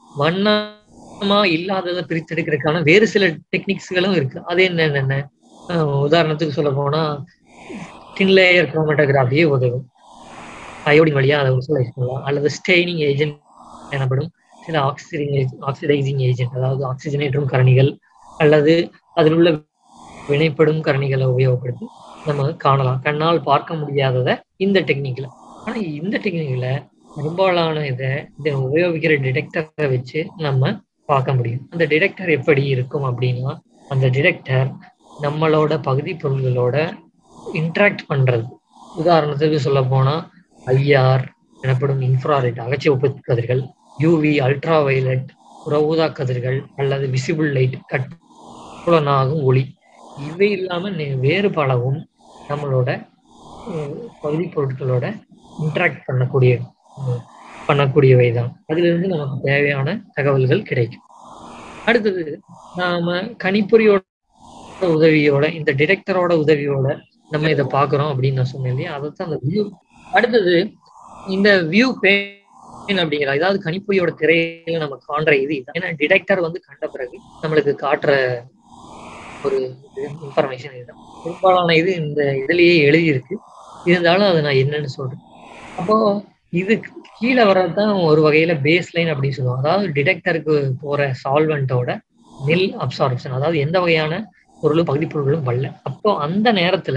வண்ணமா இல்லாததை பிரித்தெடுக்கிறதுக்கான வேறு சில டெக்னிக்ஸ்களும் இருக்கு. அது என்னென்ன? உதாரணத்துக்கு சொல்ல போனா தின் லேயர் குரோமேட்டோகிராஃபியே உதவும். அயோடின் வழியா அதை விசுவலைஸ் பண்ணலாம். அல்லது ஸ்டெய்னிங் ஏஜென்ட் எனப்படும் சில ஆக்சிடைசிங் ஆக்சிடைசிங் ஏஜென்ட், அதாவது ஆக்சிஜனேற்றும் கரணிகள் அல்லது அதில் உள்ள வினைப்படும் கரணிகளை உபயோகப்படுத்தி நம்ம காணலாம். கண்ணால் பார்க்க முடியாததை இந்த டெக்னிக்ல. ஆனா இந்த டெக்னிக்ல பெரும்பாலான இதை இதை உபயோகிக்கிற டிடெக்டரை வச்சு நம்ம பார்க்க முடியும். அந்த டிடெக்டர் எப்படி இருக்கும் அப்படின்னா, அந்த டிடெக்டர் நம்மளோட பகுதி பொருள்களோட இன்ட்ராக்ட் பண்றது. உதாரணத்துக்கு சொல்ல போனா ஐஆர் எனப்படும் இன்ஃப்ராரெட் அகச்சிவப்பு கதிர்கள், யூவி அல்ட்ரா வயலட் புற ஊதா கதிர்கள் அல்லது விசிபிள் லைட் கட்புலனாகும் ஒளி, இவை இல்லாம வேறு பலவும் நம்மளோட பகுதி பொருட்களோட இன்ட்ராக்ட் பண்ணக்கூடிய பண்ணக்கூடியவை தான். அதுல இருந்து நமக்கு தேவையான தகவல்கள் கிடைக்கும். அடுத்தது நாம கணிப்பொறியோட உதவியோட, இந்த டிடெக்டரோட உதவியோட நம்ம இதை பாக்குறோம் அப்படின்னு நான் சொன்னேன் இல்லையா, அதைத்தான் அந்த வியூ. அடுத்தது இந்த வியூ பேன் அப்படிங்கிற, அதாவது கணிப்பொறியோட திரையில நம்ம காண்ற இது இதுதான். ஏன்னா டிடெக்டர் வந்து கண்ட பிறகு நம்மளுக்கு காட்டுற ஒரு இன்ஃபர்மேஷன் இதுதான். பெரும்பாலான இது இந்த இதுலயே எழுதியிருக்கு, இருந்தாலும் அதை நான் என்னன்னு சொல்றேன். அப்போ இது கீழே வர்றதுதான் ஒரு வகையில பேஸ் லைன் அப்படின்னு சொல்லுவோம். அதாவது டிடெக்டருக்கு போற சால்வெண்டோட நில் அப்சார்ப்ஷன், அதாவது எந்த வகையான பொருளும் பகுதி பொருள்களும் வரல. அப்போ அந்த நேரத்துல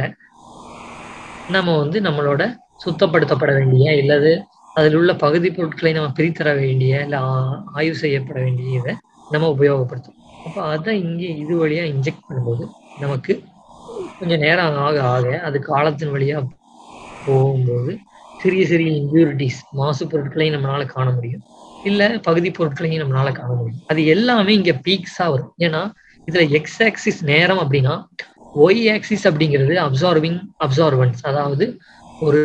நம்ம வந்து நம்மளோட சுத்தப்படுத்தப்பட வேண்டிய இல்லது அதில் உள்ள பகுதி பொருட்களை நம்ம பிரித்தர வேண்டிய இல்லை ஆய்வு செய்யப்பட வேண்டிய இதை நம்ம உபயோகப்படுத்தும். அப்போ அதை இங்கே இது வழியா இன்ஜெக்ட் பண்ணும்போது நமக்கு கொஞ்சம் நேரம் ஆக ஆக அது காலத்தின் வழியா போகும்போது சிறிய சிறிய இம்பியூரிட்டிஸ், மாசு பொருட்களையும் நம்மளால காண முடியும், இல்லை பகுதி பொருட்களையும் நம்மளால காண முடியும். அது எல்லாமே இங்க பீக்ஸா வரும். ஏன்னா இதுல எக்ஸ் ஆக்சிஸ் நேரம் அப்படின்னா, ஒய் ஆக்சிஸ் அப்படிங்கிறது அப்சார்பிங் அப்சார்பன்ஸ், அதாவது ஒரு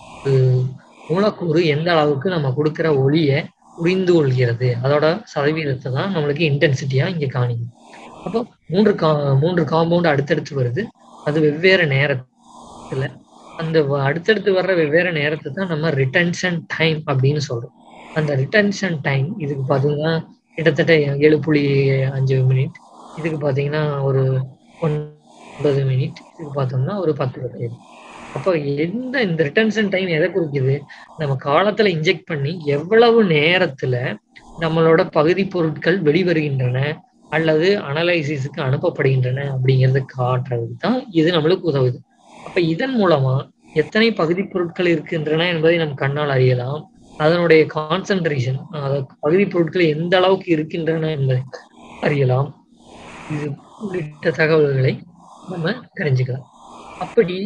மூலக்கூறு எந்த அளவுக்கு நம்ம கொடுக்குற ஒளியை புரிந்து கொள்கிறது அதோட சதவீதத்தை தான் நம்மளுக்கு இன்டென்சிட்டியா இங்க காணிக்கும். அப்போ மூன்று கா மூன்று காம்பவுண்ட் அடுத்தடுத்து வருது, அது வெவ்வேறு நேரத்துல. அந்த அடுத்தடுத்து வர்ற வெவ்வேறு நேரத்தை தான் நம்ம ரிட்டன்ஷன் டைம் அப்படின்னு சொல்றோம். அந்த ரிட்டன்ஷன் டைம் இதுக்கு பாத்தீங்கன்னா கிட்டத்தட்ட ஏழு புள்ளி அஞ்சு மினிட், இதுக்கு பாத்தீங்கன்னா ஒரு ஒன்பது மினிட், இதுக்கு பார்த்தோம்னா ஒரு பத்து பதினேழு. அப்போ எந்த இந்த ரிட்டன்ஷன் டைம் எதை குறிக்குது? நம்ம காலத்துல இன்ஜெக்ட் பண்ணி எவ்வளவு நேரத்துல நம்மளோட பகுதி பொருட்கள் வெளிவருகின்றன அல்லது அனலைசிஸுக்கு அனுப்பப்படுகின்றன அப்படிங்கிறத காட்டுறதுக்கு தான் இது நம்மளுக்கு உதவுது. அப்ப இதன் மூலமா எத்தனை பகுதி பொருட்கள் இருக்கின்றன என்பதை நம்ம கண்ணால் அறியலாம், அதனுடைய கான்சென்ட்ரேஷன், அதாவது பகுதி பொருட்கள் எந்த அளவுக்கு இருக்கின்றன என்பதை அறியலாம். இது உள்ளிட்ட தகவல்களை நம்ம தெரிஞ்சுக்கலாம். அப்படி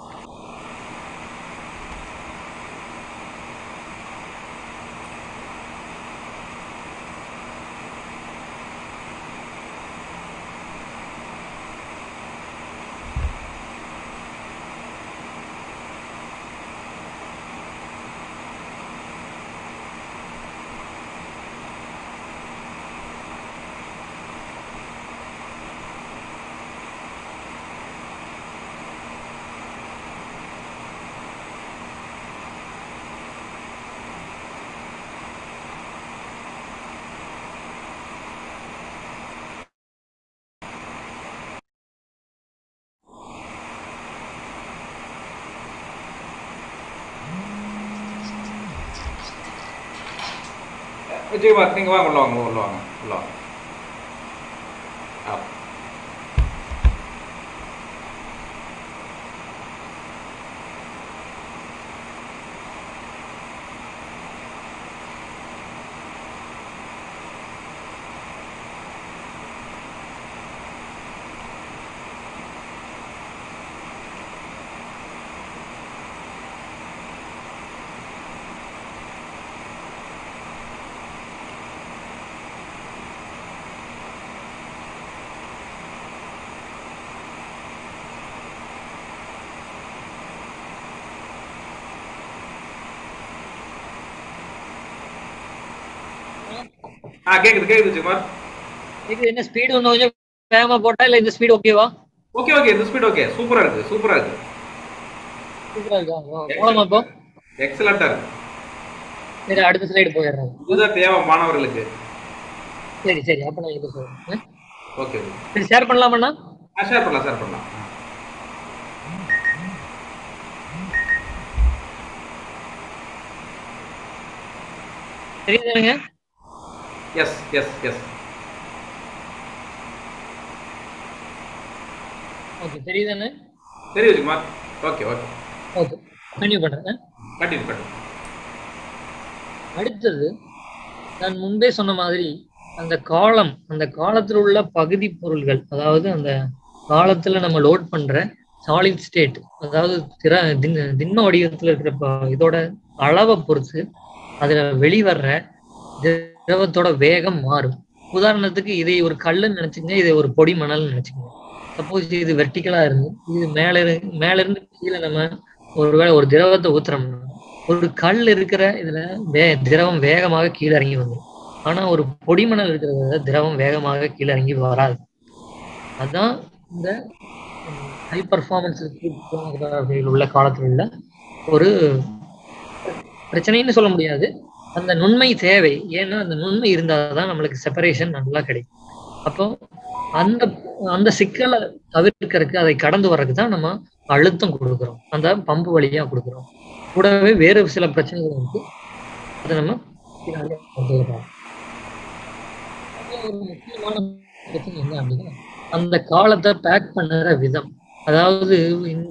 விஜயகுமார் நீங்க வாங்க, உள்ள வாங்க, உள்ள வாங்க, உள்ள வாங்க. ஆ கேக்குது கேக்குது விஜயகுமார். இது என்ன ஸ்பீடு ஒன்று கொஞ்சம் வேகமா போட்டா இல்ல இந்த ஸ்பீடு ஓகேவா? ஓகே ஓகே இந்த ஸ்பீட் ஓகே சூப்பரா இருக்கு சூப்பரா இருக்கு சூப்பரா இருக்கா? போலாமா இப்போ? எக்ஸலண்டா இருக்கு. சரி அடுத்த ஸ்லைடு போயிடுறேன். இதுதான் தேவை மாணவர்களுக்கு. சரி சரி அப்ப நான் இது சொல்றேன். ஓகே சரி ஷேர் பண்ணலாமா? ஆ ஷேர் பண்ணலாம் ஷேர் பண்ணலாம். தெரியுதுங்க? எஸ் எஸ் எஸ் ஓகே தெரியுதானே? தெரியுது Vijayakumar. Okay okay okay continue பண்றேன். Continue continue. அடுத்தது நான் முன்பே சொன்ன மாதிரி அந்த காலம் அந்த காலத்தில் உள்ள பகுதி பொருள்கள், அதாவது அந்த காலத்துல நம்ம லோட் பண்ற சாலிட் ஸ்டேட், அதாவது திற திண்ம திண்ம வடிவத்துல இருக்கிற இதோட அளவை பொறுத்து அதுல வெளிவர்ற திரவத்தோட வேகம் மாறும். உதாரணத்துக்கு இதை ஒரு கல்லுன்னு நினைச்சுங்க, இதை ஒரு பொடி மணல்னு நினைச்சுக்கோங்க. சப்போஸ் இது வெர்டிகலா இருந்து இது மேல இருந்து மேல இருந்து கீழே நம்ம ஒருவேளை ஒரு திரவத்தை ஊத்துறோம்னா ஒரு கல் இருக்கிற இதுல வே திரவம் வேகமாக கீழே இறங்கி வந்துடும். ஆனா ஒரு பொடிமணல் இருக்கிறத திரவம் வேகமாக கீழே இறங்கி வராது. அதுதான் இந்த ஹை பர்ஃபார்மன்ஸ் உள்ள காலத்தில் உள்ள ஒரு பிரச்சனைன்னு சொல்ல முடியாது. அந்த நுண்மை தேவை. ஏன்னா அந்த நுண்மை இருந்தால்தான் நம்மளுக்கு செப்பரேஷன் நல்லா கிடைக்கும். அப்போ அந்த அந்த சிக்கலை தவிர்க்கிறதுக்கு அதை கடந்து வர்றதுக்கு தான் நம்ம அழுத்தம் கொடுக்குறோம், அந்த பம்பு வழியா கொடுக்குறோம். கூடவே வேறு சில பிரச்சனைகள் இருக்கு, அதை நம்ம ஒரு முக்கியமான பிரச்சனை என்ன அப்படின்னா அந்த காலத்தை பேக் பண்ணுற விதம். அதாவது இந்த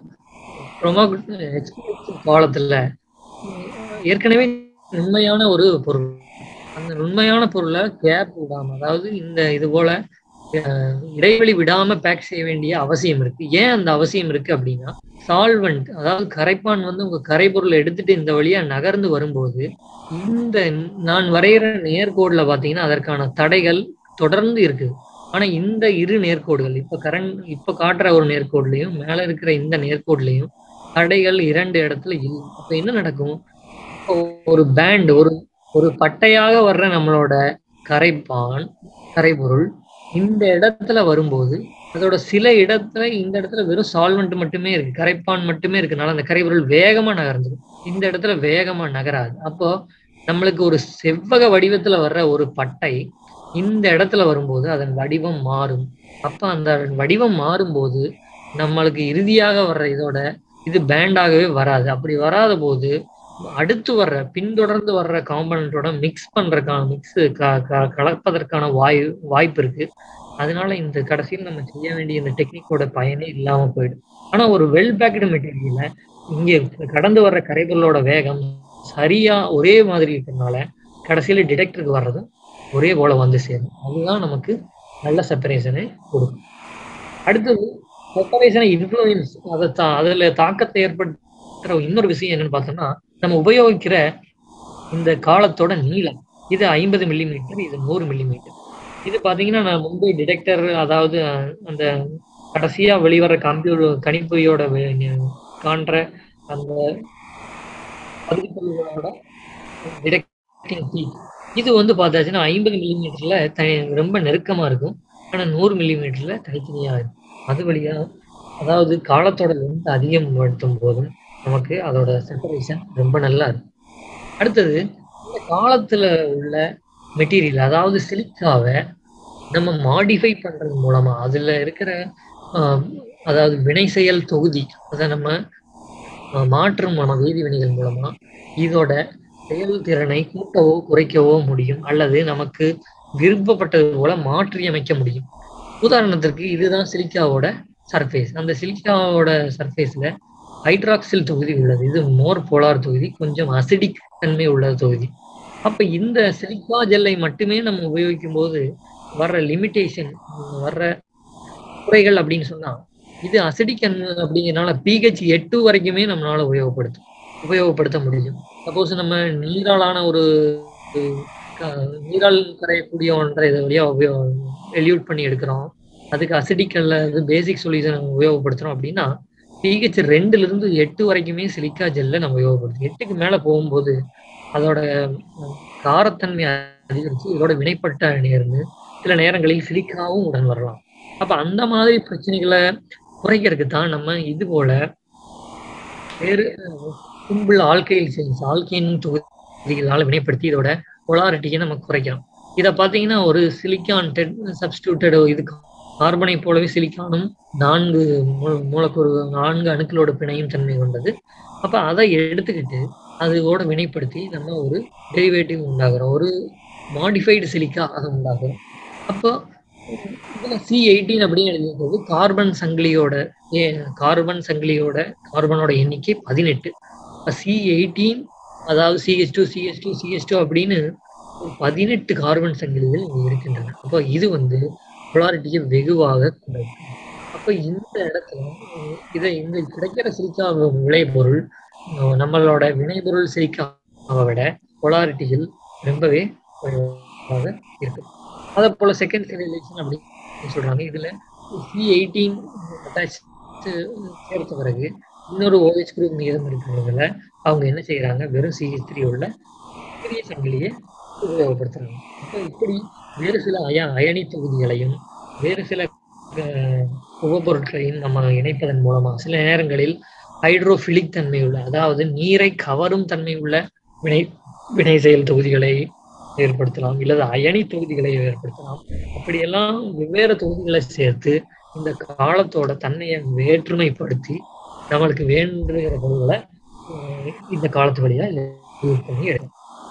காலத்துல ஏற்கனவே நுண்மையான ஒரு பொருள், அந்த நுண்மையான பொருளை கேப் விடாம, அதாவது இந்த இது போல இடைவெளி விடாம பேக் செய்ய வேண்டிய அவசியம் இருக்கு. ஏன் அந்த அவசியம் இருக்கு அப்படின்னா சால்வெண்ட், அதாவது கரைப்பான் வந்து உங்க கரைபொருளை எடுத்துட்டு இந்த வழியா நகர்ந்து வரும்போது இந்த நான் வரைகிற நேர்கோடுல பாத்தீங்கன்னா அதற்கான தடைகள் தொடர்ந்து இருக்குது. ஆனா இந்த இரு நேர்கோடுகள் இப்ப கரண்ட் இப்ப காட்டுற ஒரு நேர்கோடுலையும் மேல இருக்கிற இந்த நேர்கோடுலையும் தடைகள் இரண்டு இடத்துல இல்லை. அப்ப என்ன நடக்கும்? ஒரு பேண்ட், ஒரு ஒரு பட்டையாக வர்ற நம்மளோட கரைப்பான் கரைபொருள் இந்த இடத்துல வரும்போது அதோட சில இடத்துல இந்த இடத்துல வெறும் சால்வெண்ட் மட்டுமே இருக்கு, கரைப்பான் மட்டுமே இருக்குனால அந்த கரைபொருள் வேகமா நகர்ந்துடும். இந்த இடத்துல வேகமா நகராது. அப்போ நம்மளுக்கு ஒரு செவ்வக வடிவத்துல வர்ற ஒரு பட்டை இந்த இடத்துல வரும்போது அதன் வடிவம் மாறும். அப்ப அந்த வடிவம் மாறும்போது நம்மளுக்கு இறுதியாக வர்ற இதோட இது பேண்டாகவே வராது. அப்படி வராத போது அடுத்து வர்ற பின்தொடர்ந்து வர்ற காம்பனண்டோட மிக்ஸ் பண்றதுக்கான மிக்ஸ் கலப்பதற்கான வாய் வாய்ப்பு இருக்கு. அதனால இந்த கடைசியில் நம்ம செய்ய வேண்டிய இந்த டெக்னிக்கோட பயனே இல்லாம போயிடும். ஆனா ஒரு வெல் பேக்டு மெட்டீரியல்ல இங்கே கடந்து வர்ற கரைபொருளோட வேகம் சரியா ஒரே மாதிரி இருக்கிறதுனால கடைசியில டிடெக்டருக்கு வர்றதும் ஒரே போல வந்து சேரும். அதுதான் நமக்கு நல்ல செப்பரேஷனை கொடுக்கும். அடுத்தது செப்பரேஷனை இன்ஃப்ளூயன்ஸ், அதை தா அதுல தாக்கத்தை ஏற்படுத்துற இன்னொரு விஷயம் என்னன்னு பார்த்தோம்னா நம்ம உபயோகிக்கிற இந்த காலத்தோட நீளம். இது ஐம்பது மில்லிமீட்டர், இது நூறு மில்லிமீட்டர். இது பாத்தீங்கன்னா நான் முன்பே டிடெக்டர், அதாவது அந்த கடைசியா வெளிவர கம்ப்யூட்டர் கணிப்பொறியோட காண்ற அந்த பதிவுகளோட டிடெக்டிங் ஹீட் இது வந்து பார்த்தாச்சுன்னா ஐம்பது மில்லிமீட்டர்ல த ரொம்ப நெருக்கமா இருக்கும். ஆனா நூறு மில்லிமீட்டர்ல தனித்தனியா இருக்கும். அது வழியா அதாவது காலத்தோட லென்த் அதிகப்படுத்தும் போதும் நமக்கு அதோட செப்பரேஷன் ரொம்ப நல்லா இருக்கும். அடுத்தது இந்த காலத்துல உள்ள மெட்டீரியல், அதாவது சிலிக்காவை நம்ம மாடிஃபை பண்றது மூலமா அதுல இருக்கிற அதாவது வினை செயல் தொகுதி அதை நம்ம மாற்றும் வேதிவினைகள் மூலமா இதோட செயல்திறனை கூட்டவோ குறைக்கவோ முடியும், அல்லது நமக்கு விருப்பப்பட்டது போல மாற்றி அமைக்க முடியும். உதாரணத்திற்கு இதுதான் சிலிக்காவோட சர்ஃபேஸ். அந்த சிலிக்காவோட சர்ஃபேஸ்ல ஹைட்ராக்சில் தொகுதி உள்ளது. இது மோர் போலார் தொகுதி, கொஞ்சம் அசிடிக் தன்மை உள்ள தொகுதி. அப்ப இந்த சிலிக்கா ஜெல்லை மட்டுமே நம்ம உபயோகிக்கும் போது வர்ற லிமிட்டேஷன், வர்ற குறைகள் அப்படின்னு சொன்னா இது அசிடிக் அப்படிங்கிறனால பிஹெச் எட்டு வரைக்குமே நம்மளால உபயோகப்படுத்த உபயோகப்படுத்த முடியும். சப்போஸ் நம்ம நீராலான ஒரு நீரால் கரையக்கூடிய ஒன்றை இதை வழியா உபயோக எல்யூட் பண்ணி எடுக்கிறோம், அதுக்கு அசிடிக் அல்லது பேசிக் சொல்யூஷன் உபயோகப்படுத்துறோம் அப்படின்னா பிஹெச் ரெண்டுல இருந்து எட்டு வரைக்குமே சிலிக்கா ஜெல்ல நம்ம உபயோகப்படுத்தும். எட்டுக்கு மேல போகும்போது அதோட காரத்தன்மை அதிகரித்து இதோட வினைப்பட்ட நேர்ந்து சில நேரங்களில் சிலிக்காவும் உடன் வரலாம். அப்ப அந்த மாதிரி பிரச்சனைகளை குறைக்கிறதுக்கு தான் நம்ம இது போல வேறு சிம்பிள் ஆல்கைல் செயின்ஸ் ஆல்கேன் தொகுதிகளால் வினைப்படுத்தி இதோட பொலாரிட்டியை நம்ம குறைக்கலாம். இதை பார்த்தீங்கன்னா ஒரு சிலிக்கான் சப்ஸ்டியூட்டட் இது கார்பனை போலவே சிலிக்கானும் நான்கு மூலக்கூறு நான்கு அணுக்களோட பிணையும் தன்மை கொண்டது. அப்ப அதை எடுத்துக்கிட்டு அதோட வினைப்படுத்தி நம்ம ஒரு டெரிவேட்டிவ் உண்டாகிறோம், ஒரு மாடிஃபைடு சிலிக்கா அதை உண்டாகிறோம். அப்போ இதில் சி எயிட்டீன் அப்படின்னு எழுதியிருக்கிறது கார்பன் சங்கிலியோட ஏ கார்பன் சங்கிலியோட கார்பனோட எண்ணிக்கை பதினெட்டு. சி எயிட்டீன் அதாவது CH two CH two CH two அப்படின்னு பதினெட்டு கார்பன் சங்கிலிகள் இங்கே இருக்கின்றன. அப்போ இது வந்து பொலாரிட்டியை வெகுவாக குறைக்கும். அப்போ இந்த இடத்துல இதை இங்க கிடைக்கிற சிலிக்கா விளைபொருள் நம்மளோட வினைபொருள் சிலிக்காவை விட பொலாரிட்டிகள் ரொம்பவே குறைவாக இருக்கு. அதே போல செகண்ட் ஸ்டெரிலைசேஷன் அப்படின்னு சொல்றாங்க. இதுல சி எயிட்டீன் அட்டாச் சேர்த்த பிறகு இன்னொரு ஓஹெச் குரூப் மீதம் இருக்கிறதுல அவங்க என்ன செய்யறாங்க, வெறும் சிஹெச் த்ரீ உள்ள சிறிய சங்கிலியை உபயோகப்படுத்துறாங்க. அப்போ இப்படி வேறு சில அய அயனி தொகுதிகளையும் வேறு சில உபப்பொருட்களையும் நம்ம இணைப்பதன் மூலமா சில நேரங்களில் ஹைட்ரோஃபிலிக் தன்மை உள்ள அதாவது நீரை கவரும் தன்மை உள்ள வினை வினை செயல் தொகுதிகளை ஏற்படுத்தலாம், இல்லது அயனி தொகுதிகளை ஏற்படுத்தலாம். அப்படியெல்லாம் வெவ்வேறு தொகுதிகளை சேர்த்து இந்த காலத்தோட தன்மையை வேற்றுமைப்படுத்தி நம்மளுக்கு வேண்டுகிற பொருள்களை இந்த காலத்து வழியா யூஸ் பண்ணி எடுக்கும்.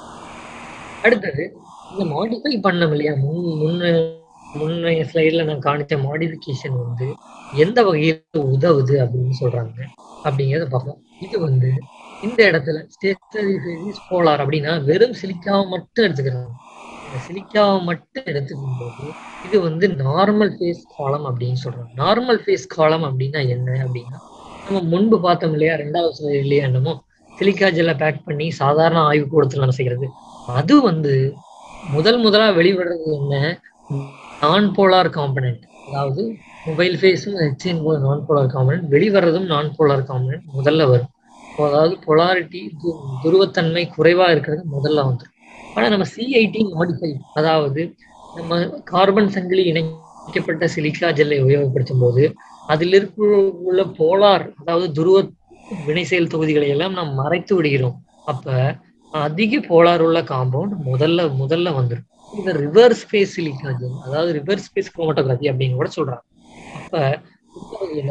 அடுத்தது இந்த மாடிஃபை பண்ணோம் இல்லையா, முன் முன்ன முன்னைய ஸ்லைட்ல நான் காணிச்ச மாடிஃபிகேஷன் வந்து எந்த வகையில உதவுது அப்படின்னு சொல்றாங்க அப்படிங்கிறத பார்க்கலாம். இது வந்து இந்த இடத்துல ஸ்டேஷனரி ஃபேஸ் போலார் அப்படின்னா வெறும் சிலிக்காவை மட்டும் எடுத்துக்கிறாங்க. இந்த சிலிக்காவை மட்டும் எடுத்துக்கும் போது இது வந்து நார்மல் ஃபேஸ் காலம் அப்படின்னு சொல்றாங்க. நார்மல் ஃபேஸ் காலம் அப்படின்னா என்ன அப்படின்னா, நம்ம முன்பு பார்த்தோம் இல்லையா ரெண்டாவது ஸ்லைட் இல்லையா, என்னமோ சிலிக்கா ஜெல்லை பேக் பண்ணி சாதாரண ஆய்வு கூடத்துல செய்யறது, அது வந்து முதல் முதலா வெளிவிடுறது என்ன, நான் போலார் காம்பனன்ட். அதாவது மொபைல் ஃபேஸும் ஹெச்சின் போல நான் போலார் காம்பனன்ட், வெளிவரதும் நான் போலார் காம்பனன்ட் முதல்ல வரும். அதாவது பொலாரிட்டி துருவத்தன்மை குறைவா இருக்கிறது முதல்ல வந்துடும். ஆனா நம்ம சி எயிட்டீன் மாடிஃபை அதாவது நம்ம கார்பன் சங்கிலி இணைக்கப்பட்ட சிலிக்கா ஜெல்லை உபயோகப்படுத்தும் போது அதில் உள்ள போலார் அதாவது துருவ வினை செயல் தொகுதிகளை எல்லாம் நாம் மறைத்து விடுகிறோம். அப்ப அதிக போலார் உள்ள காம்பவுண்ட் முதல்ல முதல்ல வந்துடும். இது ரிவர்ஸ் ஃபேஸ் சிலிக்கா ஜெல் அதாவது ரிவர்ஸ் ஃபேஸ் குரோமட்டோகிராஃபி அப்படின்னு கூட சொல்றாங்க. அப்ப இந்த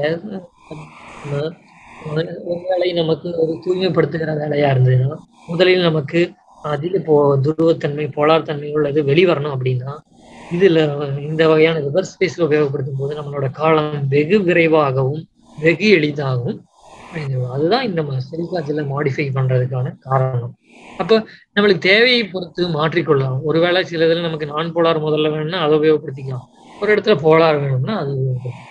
வகையில ஒருவேளை நமக்கு ஒரு தூய்மைப்படுத்துகிற வேலையா இருந்ததுன்னா முதலில் நமக்கு அதிக போ துருவத்தன்மை போலார் தன்மை உள்ளது வெளிவரணும் அப்படின்னா இதுல இந்த வகையான ரிவர்ஸ் ஸ்பேஸ்ல உபயோகப்படுத்தும் போது நம்மளோட காலம் வெகு விரைவாகவும் வெகு எளிதாகவும் அதுதான் இந்த சிலிக்கா ஜெல்லை மாடிஃபை பண்றதுக்கான காரணம். அப்போ நம்மளுக்கு தேவையை பொறுத்து மாற்றிக்கொள்ளலாம். ஒருவேளை சில இதுல நமக்கு நான் போலார் முதல்ல வேணும்னா அதை உபயோகப்படுத்திக்கலாம், ஒரு இடத்துல போலார் வேணும்னா அது உபயோகப்படுத்திக்கலாம்.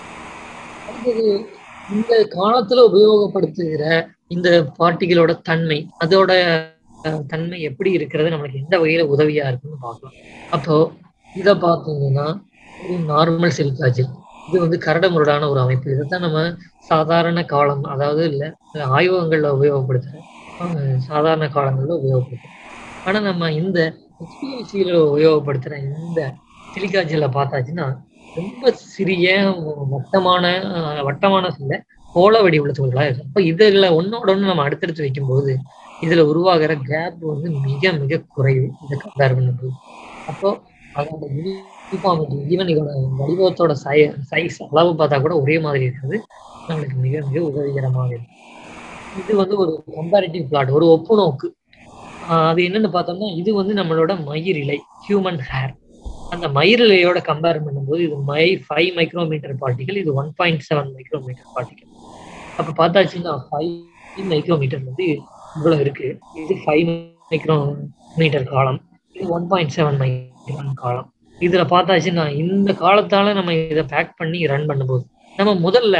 அடுத்தது இந்த காலத்துல உபயோகப்படுத்துகிற இந்த பார்ட்டிகளோட தன்மை அதோட தன்மை எப்படி இருக்கிறது நம்மளுக்கு எந்த வகையில உதவியா இருக்குன்னு பார்க்கலாம். அப்போ இதை பார்த்தீங்கன்னா ஒரு நார்மல் சிலிக்கா ஜெல் இது வந்து கரடுமுரடான ஒரு அமைப்பு. இதைத்தான் நம்ம சாதாரண காலம் அதாவது இல்லை ஆய்வகங்கள்ல உபயோகப்படுத்துறோம், சாதாரண காலங்கள்ல உபயோகப்படுத்துறோம். ஆனா நம்ம இந்த ஹெச்பிஎல்சியில உபயோகப்படுத்துற இந்த சிலிக்கா ஜெல்லை பார்த்தாச்சுன்னா ரொம்ப சிறிய வட்டமான வட்டமான சில கோள வடிவுள்ள துகள்களா இருக்கும். அப்ப இதுல ஒன்னோட ஒண்ணு நம்ம அடுத்தடுத்து வைக்கும்போது இதுல உருவாகிற கேப் வந்து மிக மிக குறைவு இந்த கம்பேர் பண்ணும்போது. அப்போ அதோட யூனிஃபார்மிட்டி ஈவன் இதோட வடிவத்தோட சை சைஸ் அளவு பார்த்தா கூட ஒரே மாதிரி இருக்கிறது நம்மளுக்கு மிக மிக உதவிகரமாக இருக்கு. இது வந்து ஒரு கம்பேரிட்டிவ் பிளாட், ஒரு ஒப்புநோக்கு. ஆஹ் அது என்னன்னு பார்த்தோம்னா இது வந்து நம்மளோட மயிரிழை ஹியூமன் ஹேர். அந்த மயிரிழையோட கம்பேர் பண்ணும்போது இது மை ஃபைவ் மைக்ரோமீட்டர் பார்ட்டிகல், இது one point seven micrometre particle. அப்ப பார்த்தாச்சுன்னா ஃபைவ் மைக்ரோமீட்டர் வந்து இவ்வளவு இருக்கு, இது ஃபைவ் மைக்ரோமீட்டர் காலம், இது ஒன் பாயிண்ட் செவன் மைக்ரோன் காலம். இதுல பார்த்தாச்சுன்னா இந்த காலத்தால நம்ம இதை பேக் பண்ணி ரன் பண்ணும்போது நம்ம முதல்ல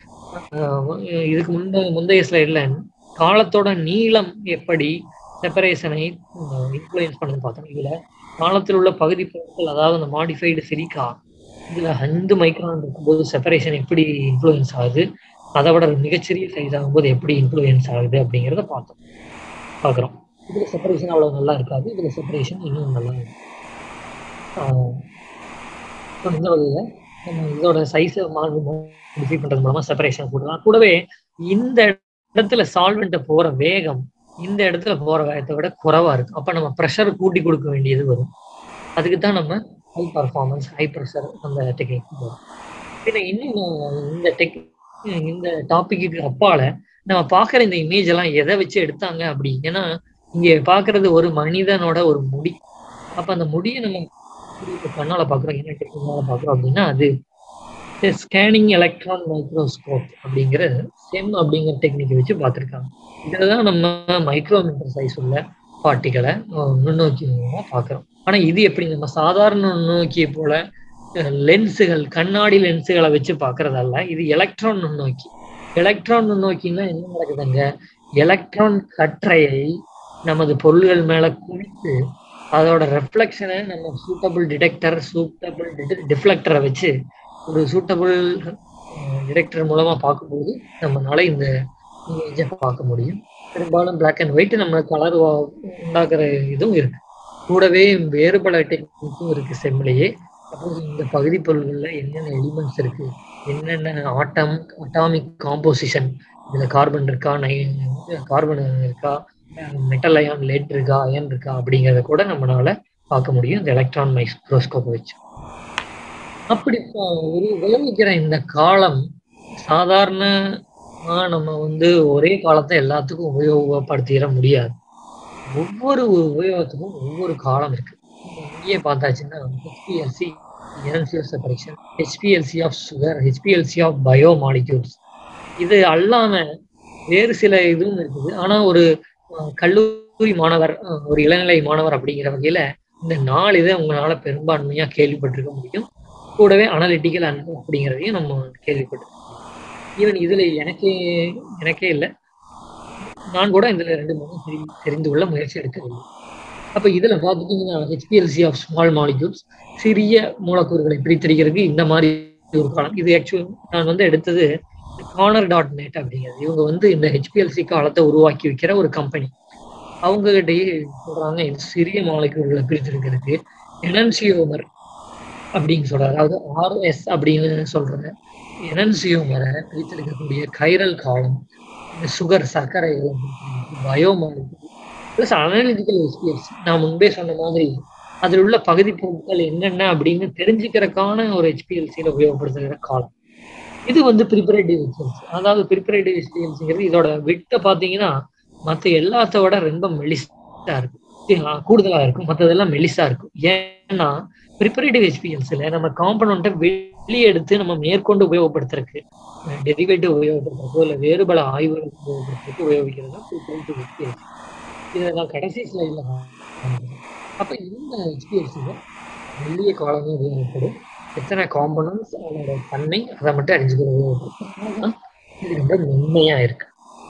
இதுக்கு முந்தைய முந்தைய ஸ்லைட்ல காலத்தோட நீளம் எப்படி செப்பரேஷனை இன்ஃப்ளூயன்ஸ் பண்ணு பார்த்தோம். இதுல காலத்தில் உள்ள பகுதி பொருட்கள் அதாவது அந்த மாடிஃபைடு சிலிக்கா இதுல அஞ்சு மைக்ரான் இருக்கும்போது செப்பரேஷன் எப்படி இன்ஃப்ளூயன்ஸ் ஆகுது, அதை விட மிகச்சிறிய சைஸ் ஆகும்போது எப்படி இன்ஃப்ளூயன்ஸ் ஆகுது அப்படிங்கிறத பார்த்தோம் பார்க்குறோம். இதுல செப்பரேஷன் அவ்வளவு நல்லா இருக்காது, இதுல செப்பரேஷன் இன்னும் நல்லா இருக்கும். இந்த வகையில நம்ம இதோட சைஸை மாடிஃபை பண்றது மூலமா செப்பரேஷன் போடலாம். கூடவே இந்த இடத்துல சால்வெண்ட்டை போற வேகம் இந்த இடத்துல போற வேகத்தை விட குறைவா இருக்கும். அப்ப நம்ம ப்ரெஷர் கூட்டி கொடுக்க வேண்டியது வரும். அதுக்கு தான் நம்ம ஹை பர்ஃபார்மன்ஸ் ஹை ப்ரெஷர் அந்த டெக்னிக் போகிறோம். பின்ன இன்னும் இந்த டெக் இந்த டாபிக்கு அப்பால நம்ம பார்க்குற இந்த இமேஜ் எல்லாம் எதை வச்சு எடுத்தாங்க அப்படி, ஏன்னா இங்க பார்க்கறது ஒரு மனிதனோட ஒரு முடி. அப்ப அந்த முடியை நம்ம கண்ணால பாக்குறோம், என்ன டெக்னிக்கால பாக்குறோம் அப்படின்னா அது ஸ்கேனிங் எலக்ட்ரான் மைக்ரோஸ்கோப் அப்படிங்கிற செம் அப்படிங்கிற டெக்னிக்கை வச்சு பார்த்துருக்காங்க. இதுதான் நம்ம மைக்ரோமீட்டர் சைஸ் உள்ள பார்ட்டிகளை நுண்ணோக்கி மூலமா பார்க்குறோம். ஆனா இது எப்படி நம்ம சாதாரண நுண்ணோக்கியை போல லென்ஸுகள் கண்ணாடி லென்ஸுகளை வச்சு பார்க்கறதல்ல, இது எலக்ட்ரான் நுண்ணோக்கி. எலக்ட்ரான் நுண்ணோக்கின்னா என்ன நடக்குதுங்க, எலக்ட்ரான் கற்றையை நமது பொருள்கள் மேல குவித்து அதோட ரெஃப்ளெக்ஷனை நம்ம சூட்டபிள் டிடெக்டர் சூட்டபிள் டிஃப்ளெக்டரை வச்சு ஒரு சூட்டபிள் டிடெக்டர் மூலமா பார்க்கும்போது நம்மளால இந்த இமேஜை பார்க்க முடியும். பெரும்பாலும் பிளாக் அண்ட் ஒயிட் நம்ம கலர் உண்டாக்குற இதுவும் இருக்கு. கூடவே வேறுபல டெக்னிக்கும் இருக்கு செம்மிலேயே. அப்போ இந்த பகுதி பொருள்கள்ல என்னென்ன எலிமெண்ட்ஸ் இருக்கு, என்னென்ன ஆட்டம் அட்டாமிக் காம்போசிஷன், இதுல கார்பன் இருக்கா, நை கார்பன் இருக்கா, மெட்டல் அயான் லெட் இருக்கா, அயன் இருக்கா அப்படிங்கிறத கூட நம்மளால பார்க்க முடியும் இந்த எலக்ட்ரான் மைக்ரோஸ்கோப் வச்சு. அப்படி ஒரு விளைவிக்கிற இந்த காலம் சாதாரணமா நம்ம வந்து ஒரே காலத்தை எல்லாத்துக்கும் உபயோகப்படுத்திட முடியாது. ஒவ்வொரு உபயோகத்துக்கும் ஒவ்வொரு காலம் இருக்கு. இங்கேயே பார்த்தாச்சுன்னா HPLC enantio separation, HPLC of sugar, HPLC of biomolecules, இது அல்லாம வேறு சில இதுவும் இருக்குது. ஆனா ஒரு கல்லூரி மாணவர் ஒரு இளநிலை மாணவர் அப்படிங்கிற வகையில இந்த நாலு இதை உங்களால பெரும்பான்மையா கேள்விப்பட்டிருக்க முடியும். கூடவே அனலிட்டிக்கல் அப்படிங்கிறதையும் நம்ம கேள்விப்பட்டிருக்கோம். ஈவன் இதுல எனக்கே எனக்கே இல்லை, நான் கூட இதுல ரெண்டு மூணு தெரி தெரிந்து கொள்ள முயற்சி எடுக்கவில்லை. அப்ப இதுல பார்த்துட்டீங்கன்னா ஹெச்பிஎல்சி ஆஃப் ஸ்மால் மாலிக்யூல்ஸ், சிறிய மூலக்கூறுகளை பிரித்தெடுக்கிறதுக்கு இந்த மாதிரி ஒரு காலம். இது ஆக்சுவலி நான் வந்து எடுத்தது கார்னர் டாட் நெட் அப்படிங்கிறது. இவங்க வந்து இந்த ஹெச்பிஎல்சி காலத்தை உருவாக்கி வைக்கிற ஒரு கம்பெனி. அவங்க கிட்டயே சொல்றாங்க இந்த சிறிய மாலிக்யூல்களை பிரித்தெடுக்கிறதுக்கு என்என்சியோமர் அப்படின்னு சொல்றாரு. அதாவது ஆர்எஸ் அப்படின்னு சொல்றாங்க. என்என்சியோமரை பிரித்தெடுக்கக்கூடிய கைரல் காலம், இந்த சுகர் சர்க்கரைகளை biomolecule plus analytical HPLC, நான் முன்பே சொன்ன மாதிரி அதில் உள்ள பகுதி பொருட்கள் என்னென்ன அப்படின்னு தெரிஞ்சுக்கிறதுக்கான ஒரு ஹெச்பிஎல்சியில உபயோகப்படுத்துகிற காலம். இது வந்து ப்ரிப்பரேட்டிவ் ஹெச்பிஎல்சி. அதாவது ப்ரிப்பரேட்டிவ் ஹெச்பிஎல்சிங்கிறது இதோட விட்ட பார்த்தீங்கன்னா மற்ற எல்லாத்தோட ரொம்ப மெலிசா இருக்கும், கூடுதலா இருக்கும். மற்றதெல்லாம் மெலிசா இருக்கும். ஏன்னா ப்ரிப்பரேட்டிவ் ஹெச்பிஎல்சியில நம்ம காம்பனண்ட்டை வெளியே எடுத்து நம்ம மேற்கொண்டு உபயோகப்படுத்துறதுக்கு, டெரிவேட்டிவ் உபயோகப்படுத்துறதுக்கோ இல்லை வேறுபல ஆய்வுகள் உபயோகப்படுத்துறதுக்கு உபயோகிக்கிறது தான் ப்ரிப்பரேட்டிவ் ஹெச்பிஎல்சி. இதை நான் கடைசி ஸ்லைட்ல அப்ப இந்த ஹெச்பிஎல்சியில வெளிய காலமே உபயோகப்படும். எத்தனை காம்பனன்ட்ஸ் அதோட தன்மை அதை மட்டும் அறிஞ்சுக்கிறது இது ரொம்ப மென்மையா இருக்கு.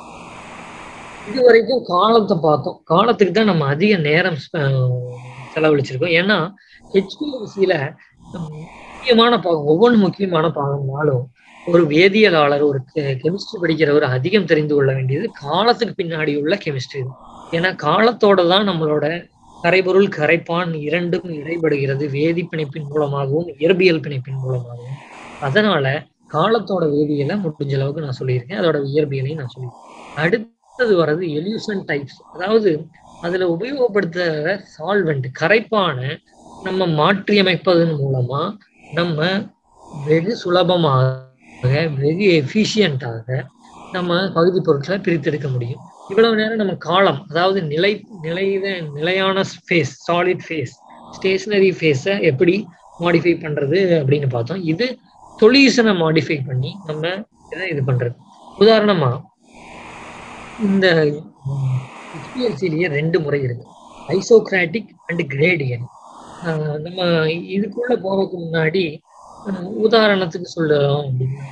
இது வரைக்கும் காலத்தை பார்த்தோம். காலத்துக்கு தான் நம்ம அதிக நேரம் செலவழிச்சிருக்கோம். ஏன்னா ஹெச்பிஎல்சியில முக்கியமான பாகம், ஒவ்வொன்று முக்கியமான பாகம்னாலும் ஒரு வேதியியலாளர் ஒரு கெமிஸ்ட்ரி படிக்கிறவர் அதிகம் தெரிந்து கொள்ள வேண்டியது காலத்துக்கு பின்னாடி உள்ள கெமிஸ்ட்ரி தான். ஏன்னா காலத்தோட தான் நம்மளோட கரைபொருள் கரைப்பான் இரண்டும் இடைபடுகிறது, வேதி பிணைப்பின் மூலமாகவும் இயற்பியல் பிணைப்பின் மூலமாகவும். அதனால காலத்தோட வேதியியலை முடிஞ்ச அளவுக்கு நான் சொல்லியிருக்கேன், அதோட இயற்பியலையும் நான் சொல்லியிருக்கேன். அடுத்தது வர்றது எல்யூஷன் டைப்ஸ். அதாவது அதுல உபயோகப்படுத்துகிற சால்வெண்ட் கரைப்பான நம்ம மாற்றி அமைப்பதன் மூலமா நம்ம வெகு சுலபமாக வெகு எஃபிஷியண்டாக நம்ம பகுதி பொருட்களை பிரித்தெடுக்க முடியும். இவ்வளவு நேரம் நம்ம காலம், அதாவது நிலை நிலையில நிலையான ஃபேஸ், சாலிட் ஃபேஸ், ஸ்டேஷனரி ஃபேஸை எப்படி மாடிஃபை பண்றது அப்படின்னு பார்த்தோம். இது சொல்யூஷனை மாடிஃபை பண்ணி நம்ம இதை இது பண்றது. உதாரணமா இந்த ஹெச்பிஎல்சிலேயே ரெண்டு முறை இருக்கு, ஐசோக்ராட்டிக் அண்ட் கிரேடியன்ட். நம்ம இதுக்குள்ள போறதுக்கு முன்னாடி உதாரணத்துக்கு சொல்லலாம் அப்படின்னா,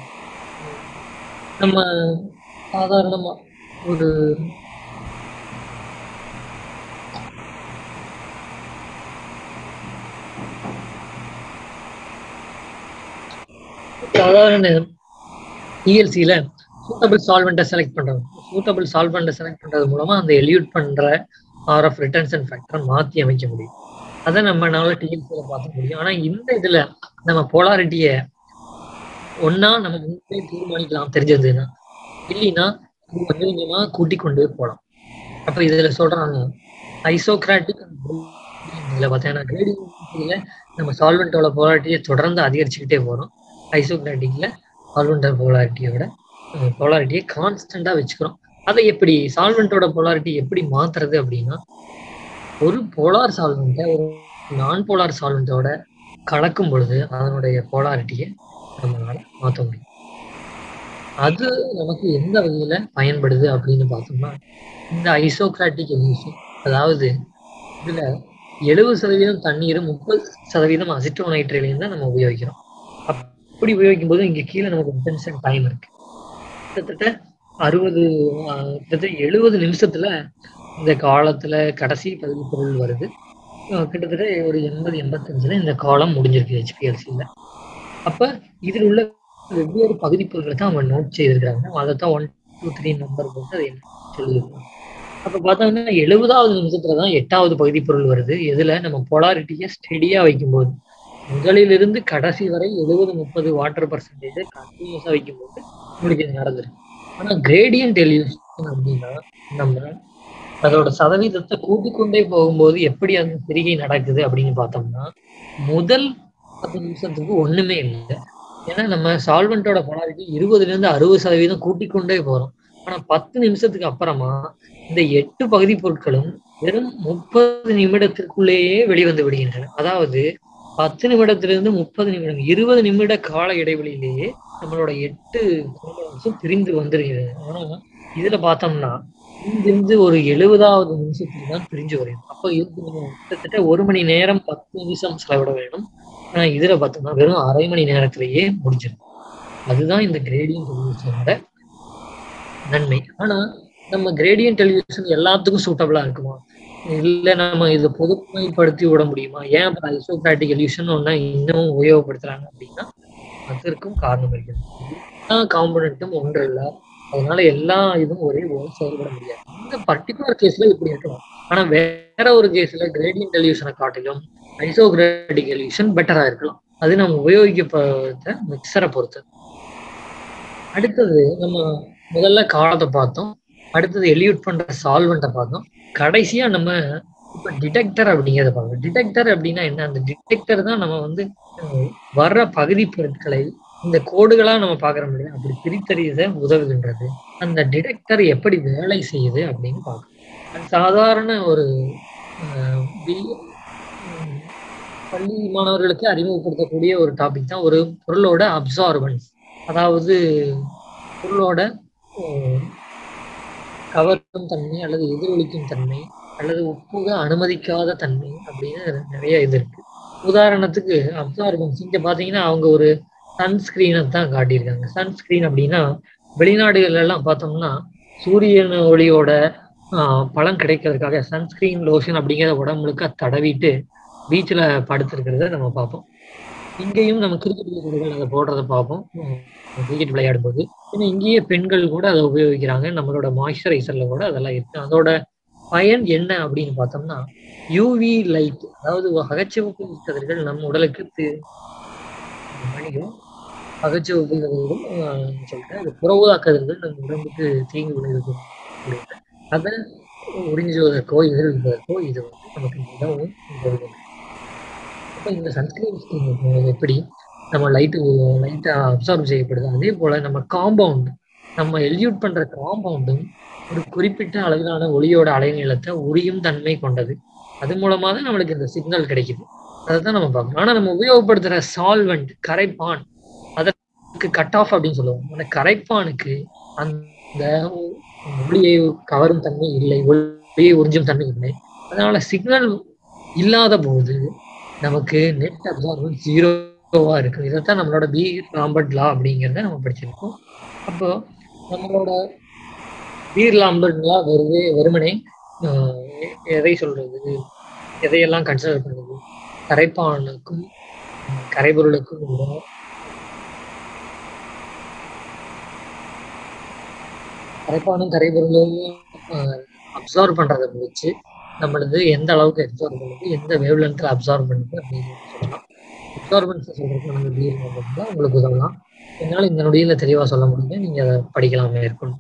நம்ம சாதாரணமா ஒரு சாதாரண இஎல்சியில சூட்டபிள் சால்வெண்ட்டை செலக்ட் பண்றோம். சூட்டபிள் சால்வெண்ட்டை செலக்ட் பண்றது மூலமா அந்த எல்யூட் பண்ற ஆர் ஆஃப் ரிட்டன்ஷன் ஃபேக்டரை மாற்றி அமைக்க முடியும். அதை நம்மளால டிஎன்சியில் பார்க்க முடியும். ஆனால் இந்த இதில் நம்ம போலாரிட்டியை ஒன்னா நம்ம முன்பே தீர்மானிக்கலாம் தெரிஞ்சதுன்னா, இல்லைன்னா கொஞ்சம் கொஞ்சமாக கூட்டி கொண்டு போகலாம். அப்போ இதில் சொல்கிறாங்க ஐசோக்ராட்டிக் இதில் பார்த்தீங்கன்னா கிரேடியன்ட்ல நம்ம சால்வெண்டோட போலாரிட்டியை தொடர்ந்து அதிகரிச்சுக்கிட்டே போகிறோம். ஐசோக்ராட்டிக்ல சால்வெண்டோட போலாரிட்டியோட போலாரிட்டியை கான்ஸ்டண்டா வச்சுக்கிறோம். அதை எப்படி சால்வெண்டோட போலாரிட்டி எப்படி மாத்துறது அப்படின்னா, ஒரு போலார் சால்வெண்ட்டை ஒரு நான் போலார் சால்வெண்ட்டோட கலக்கும் பொழுது அதனுடைய போலாரிட்டியை நம்மளால மாற்ற முடியும். அது நமக்கு எந்த வகையில பயன்படுது அப்படின்னு பார்த்தோம்னா, இந்த ஐசோக்ராட்டிக் எலியூஷன், அதாவது இதுல எழுபது சதவீதம் தண்ணீரும் முப்பது சதவீதம் அசிட்டோநைட்ரைலையும் தான் நம்ம உபயோகிக்கிறோம். அப்படி உபயோகிக்கும் போது இங்க கீழே நமக்கு ரிட்டன்ஷன் டைம் இருக்கு. கிட்டத்தட்ட அறுபது கிட்டத்தட்ட எழுபது நிமிஷத்துல இந்த காலத்துல கடைசி பகுதி பொருள் வருது. கிட்டத்தட்ட ஒரு எண்பது எண்பத்தஞ்சுல இந்த காலம் முடிஞ்சிருக்கு ஹெச்பிஎல்சியில. அப்ப இதில் உள்ள வெவ்வேறு பகுதி பொருட்களை தான் அவங்க நோட் செய்திருக்கிறாங்க. அதை தான் ஒன் டூ த்ரீ நம்பர் போட்டு அதை சொல்லியிருக்கோம். அப்ப பார்த்தோம்னா எழுபதாவது நிமிஷத்துலதான் எட்டாவது பகுதி பொருள் வருது. எதுல நம்ம போலாரிட்டியை ஸ்டெடியா வைக்கும்போது, முதலிலிருந்து கடைசி வரை எழுபது முப்பது வாட்டர் பர்சன்டேஜ் கண்டினியூஸா வைக்கும்போது உங்களுக்கு இது நடந்துருக்கு. ஆனா கிரேடியன்ட் எலியூஷன் அப்படின்னா நம்ம அதோட சதவீதத்தை கூட்டிக்கொண்டே போகும்போது எப்படி அந்த பிரிகை நடக்குது அப்படின்னு பார்த்தோம்னா, முதல் பத்து நிமிஷத்துக்கு ஒண்ணுமே இல்லை. ஏன்னா நம்ம சால்வெண்டோட போலாரிட்டி இருபதுல இருந்து அறுபது சதவீதம் கூட்டிக்கொண்டே போறோம். ஆனா பத்து நிமிஷத்துக்கு அப்புறமா இந்த எட்டு பகுதி பொருட்களும் வெறும் முப்பது நிமிடத்திற்குள்ளேயே வெளிவந்து விடுகின்றன. அதாவது பத்து நிமிடத்திலிருந்து முப்பது நிமிடம் இருபது நிமிட கால இடைவெளியிலேயே நம்மளோட எட்டு குரோமோசோம்ஸும் பிரிந்து வந்துருகிறது. ஆனா இதுல பார்த்தோம்னா இங்கிருந்து ஒரு எழுபதாவது நிமிஷத்துக்கு தான் பிரிஞ்சு வரையும். அப்போ இதுக்கு நம்ம கிட்டத்தட்ட ஒரு மணி நேரம் பத்து நிமிஷம் செலவிட வேணும். ஆனா இதுல பார்த்தோம்னா வெறும் அரை மணி நேரத்திலேயே முடிஞ்சிடும். அதுதான் இந்த கிரேடியன்ட் எலியூஷனோட நன்மை. ஆனா நம்ம கிரேடியன்ட் எலியூஷன் எல்லாத்துக்கும் சூட்டபிளா இருக்குமா, இல்ல நம்ம இதை பொதுமைப்படுத்தி விட முடியுமா, ஏன் ஐசோக்ராட்டிக் எலியூஷன் ஒன்னா இன்னும் உபயோகப்படுத்துறாங்க அப்படின்னா, அதற்கும் காரணம் இருக்கிறது. எல்லா காம்பனண்ட்டும் ஒன்று இல்லை, அதனால எல்லா இதுவும் ஒரே போல செயல்பட முடியாது. இந்த பர்டிகுலர் கேஸ்ல இப்படி இருக்கலாம். ஆனா வேற ஒரு கேஸ்ல கிரேடியன்ட் எலியூஷனை காட்டிலும் ஐசோக்ராட்டிக் எலியூஷன் பெட்டரா இருக்கலாம். அது நம்ம உபயோகிக்க மிக்சரை பொறுத்து. அடுத்தது நம்ம முதல்ல காலத்தை பார்த்தோம், அடுத்தது எலியூட் பண்ற சால்வெண்ட்டை பார்த்தோம், கடைசியா நம்ம இப்ப டிடெக்டர் அப்படிங்கிறத பார்க்கணும். டிடெக்டர் அப்படின்னா என்ன? அந்த டிடெக்டர் தான் நம்ம வந்து வர்ற பகுதி பொருட்களை இந்த கோடுகளா நம்ம பார்க்கற முடியாது, அப்படி பிரித்தறியத உதவுகின்றது. அந்த டிடெக்டர் எப்படி வேலை செய்யுது அப்படின்னு பார்க்கணும். அது சாதாரண ஒரு பள்ளி மாணவர்களுக்கு அறிமுகப்படுத்தக்கூடிய ஒரு டாபிக் தான் ஒரு பொருளோட அப்சார்பன்ஸ், அதாவது பொருளோட கவரும் தன்மை அல்லது எதிரொலிக்கும் தன்மை அல்லது ஒப்புக அனுமதிக்காத தன்மை அப்படின்னு நிறைய இது இருக்கு. உதாரணத்துக்கு அப்சார்பன்ஸ் இங்க பாத்தீங்கன்னா அவங்க ஒரு சன்ஸ்கிரீனை தான் காட்டியிருக்காங்க. சன்ஸ்கிரீன் அப்படின்னா வெளிநாடுகள் எல்லாம் பார்த்தோம்னா சூரியன் ஒளியோட ஆஹ் பலன் கிடைக்கிறதுக்காக சன்ஸ்கிரீன் லோஷன் அப்படிங்கிற உடம்புக்கு தடவிட்டு பீச்சில் படுத்திருக்கிறத நம்ம பார்ப்போம். இங்கேயும் நம்ம கிரிக்கெட் வீரர்கள் அதை போடுறத பார்ப்போம் கிரிக்கெட் விளையாடும் போது. ஏன்னா இங்கேயே பெண்கள் கூட அதை உபயோகிக்கிறாங்க. நம்மளோட மாய்ஸ்சரைசர்ல கூட அதெல்லாம் இருக்கு. அதோட பயன் என்ன அப்படின்னு பார்த்தோம்னா, யூவி லைட், அதாவது அகச்சிவப்பு கதிர்கள் நம்ம உடலுக்கு மணியும் அகச்சிவப்பு கதிர்களும் சொல்லிட்டு அது புறஊதா கதிர்கள் நம்ம உடம்புக்கு தீங்கு விளைவிக்க முடியாது. அதை உறிஞ்சுவதற்கோ எதிர்ப்பதற்கோ இது வந்து நமக்கு மிகவும் உதவுகிறது. அப்போ இந்த சன்ஸ்கிரீன் எப்படி நம்ம லைட்டு லைட்டா அப்சார்ப் செய்யப்படுது, அதே போல நம்ம காம்பவுண்ட் நம்ம எல்யூட் பண்ற காம்பவுண்டும் ஒரு குறிப்பிட்ட அளவிலான ஒளியோட அலைநீளத்தை உரியும் தன்மை கொண்டது. அது மூலமா தான் நம்மளுக்கு இந்த சிக்னல் கிடைக்குது. அதை தான் நம்ம பார்க்கணும். ஆனா நம்ம உபயோகப்படுத்துற சால்வெண்ட் கரைப்பான் அதற்கு கட் ஆஃப் அப்படின்னு சொல்லுவோம். அந்த கரைப்பானுக்கு அந்த ஒளியை கவரும் தன்மை இல்லை, ஒளியை உறிஞ்சும் தன்மை இல்லை. அதனால சிக்னல் இல்லாத போது நமக்கு நெட் அப்சார்பன்ஸ் ஜீரோவா இருக்கு. இதைத்தான் நம்மளோட பி லாம்பர்ட் லா அப்படிங்கிறத நம்ம படிச்சிருக்கோம். அப்போ நம்மளோட பீர் லாம்பர்ட் லா வெறுவே வெறுமனே எதை சொல்றது, எதையெல்லாம் கன்சிடர் பண்ணுது, கரைப்பானுக்கும் கரைபொருளுக்கும் உள்ள கரைப்பானும் கரைபொருளையும் அப்சர்வ் பண்றதை வச்சு நம்மளது எந்த அளவுக்கு அப்சார்ப் பண்ணுது, எந்த வேவ் லென்த்ல அப்சார்ப் பண்ணுது அப்படின்னு சொல்லலாம். அப்சார்பன்ஸ் சொல்றதுக்கு நம்ம பிஎல் தான் உங்களுக்கு சொல்லலாம். என்னால் இந்த நொடியில தெளிவாக சொல்ல முடியுங்க. நீங்க அதை படிக்கலாம் மேற்கொண்டு.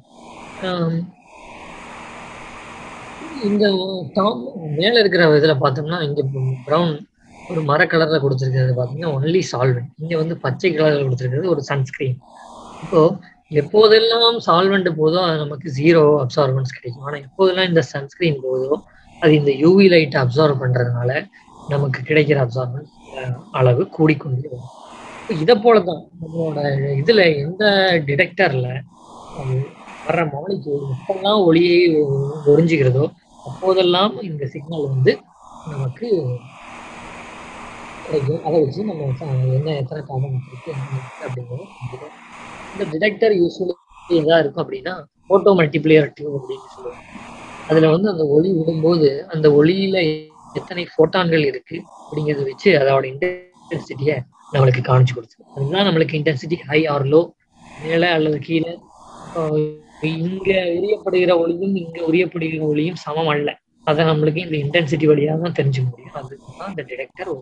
இந்த டாப் மேல இருக்கிற இதுல பார்த்தோம்னா இங்க ப்ரௌன் ஒரு மர கலர்ல கொடுத்துருக்கிறது பார்த்தீங்கன்னா ஒன்லி சால்வெண்ட். இங்க வந்து பச்சை கலர்ல கொடுத்துருக்கிறது ஒரு சன்ஸ்கிரீன். இப்போ எப்போதெல்லாம் சால்வெண்ட் போதோ அது நமக்கு ஜீரோ அப்சார்பன்ஸ் கிடைக்கும். ஆனால் எப்போதெல்லாம் இந்த சன்ஸ்கிரீன் போதோ அது இந்த யூவி லைட் அப்சார்வ் பண்றதுனால நமக்கு கிடைக்கிற அப்சார்பன்ஸ் அளவு கூடிக்கொண்டே வரும். இதை போலதான் நம்மளோட இதுல எந்த டிடெக்டர்ல வர்ற மாலிக்யூல் எப்பெல்லாம் ஒளியை உறிஞ்சுகிறதோ அப்போதெல்லாம் இந்த சிக்னல் வந்து நமக்கு கிடைக்கும். அதை வச்சு நம்ம என்ன எத்தனை காமன் இருக்கு அப்படிங்கிறது. இந்த டிடெக்டர் யூஸ்வலி எதா இருக்கும் அப்படின்னா போட்டோ மல்டிப்ளேயர் டியூப் அப்படின்னு சொல்லுவாங்க. அதுல வந்து அந்த ஒளி விடும்போது அந்த ஒளியில எத்தனை போட்டான்கள் இருக்கு அப்படிங்கிறத வச்சு அதோட இன்டென்சிட்டியை நம்மளுக்கு காமிச்சு கொடுத்து அதுதான் நம்மளுக்கு இன்டென்சிட்டி ஹை ஆர் லோ, மேலே அல்லது கீழே. இங்க உரியப்படுகிற ஒளியும் இங்க உரியப்படுகிற ஒளியும் சமம் அல்ல. அதை நம்மளுக்கு இந்த இன்டென்சிட்டி வழியாக தான் தெரிஞ்சுக்க முடியும். அதுதான் இந்த டிடெக்டர்.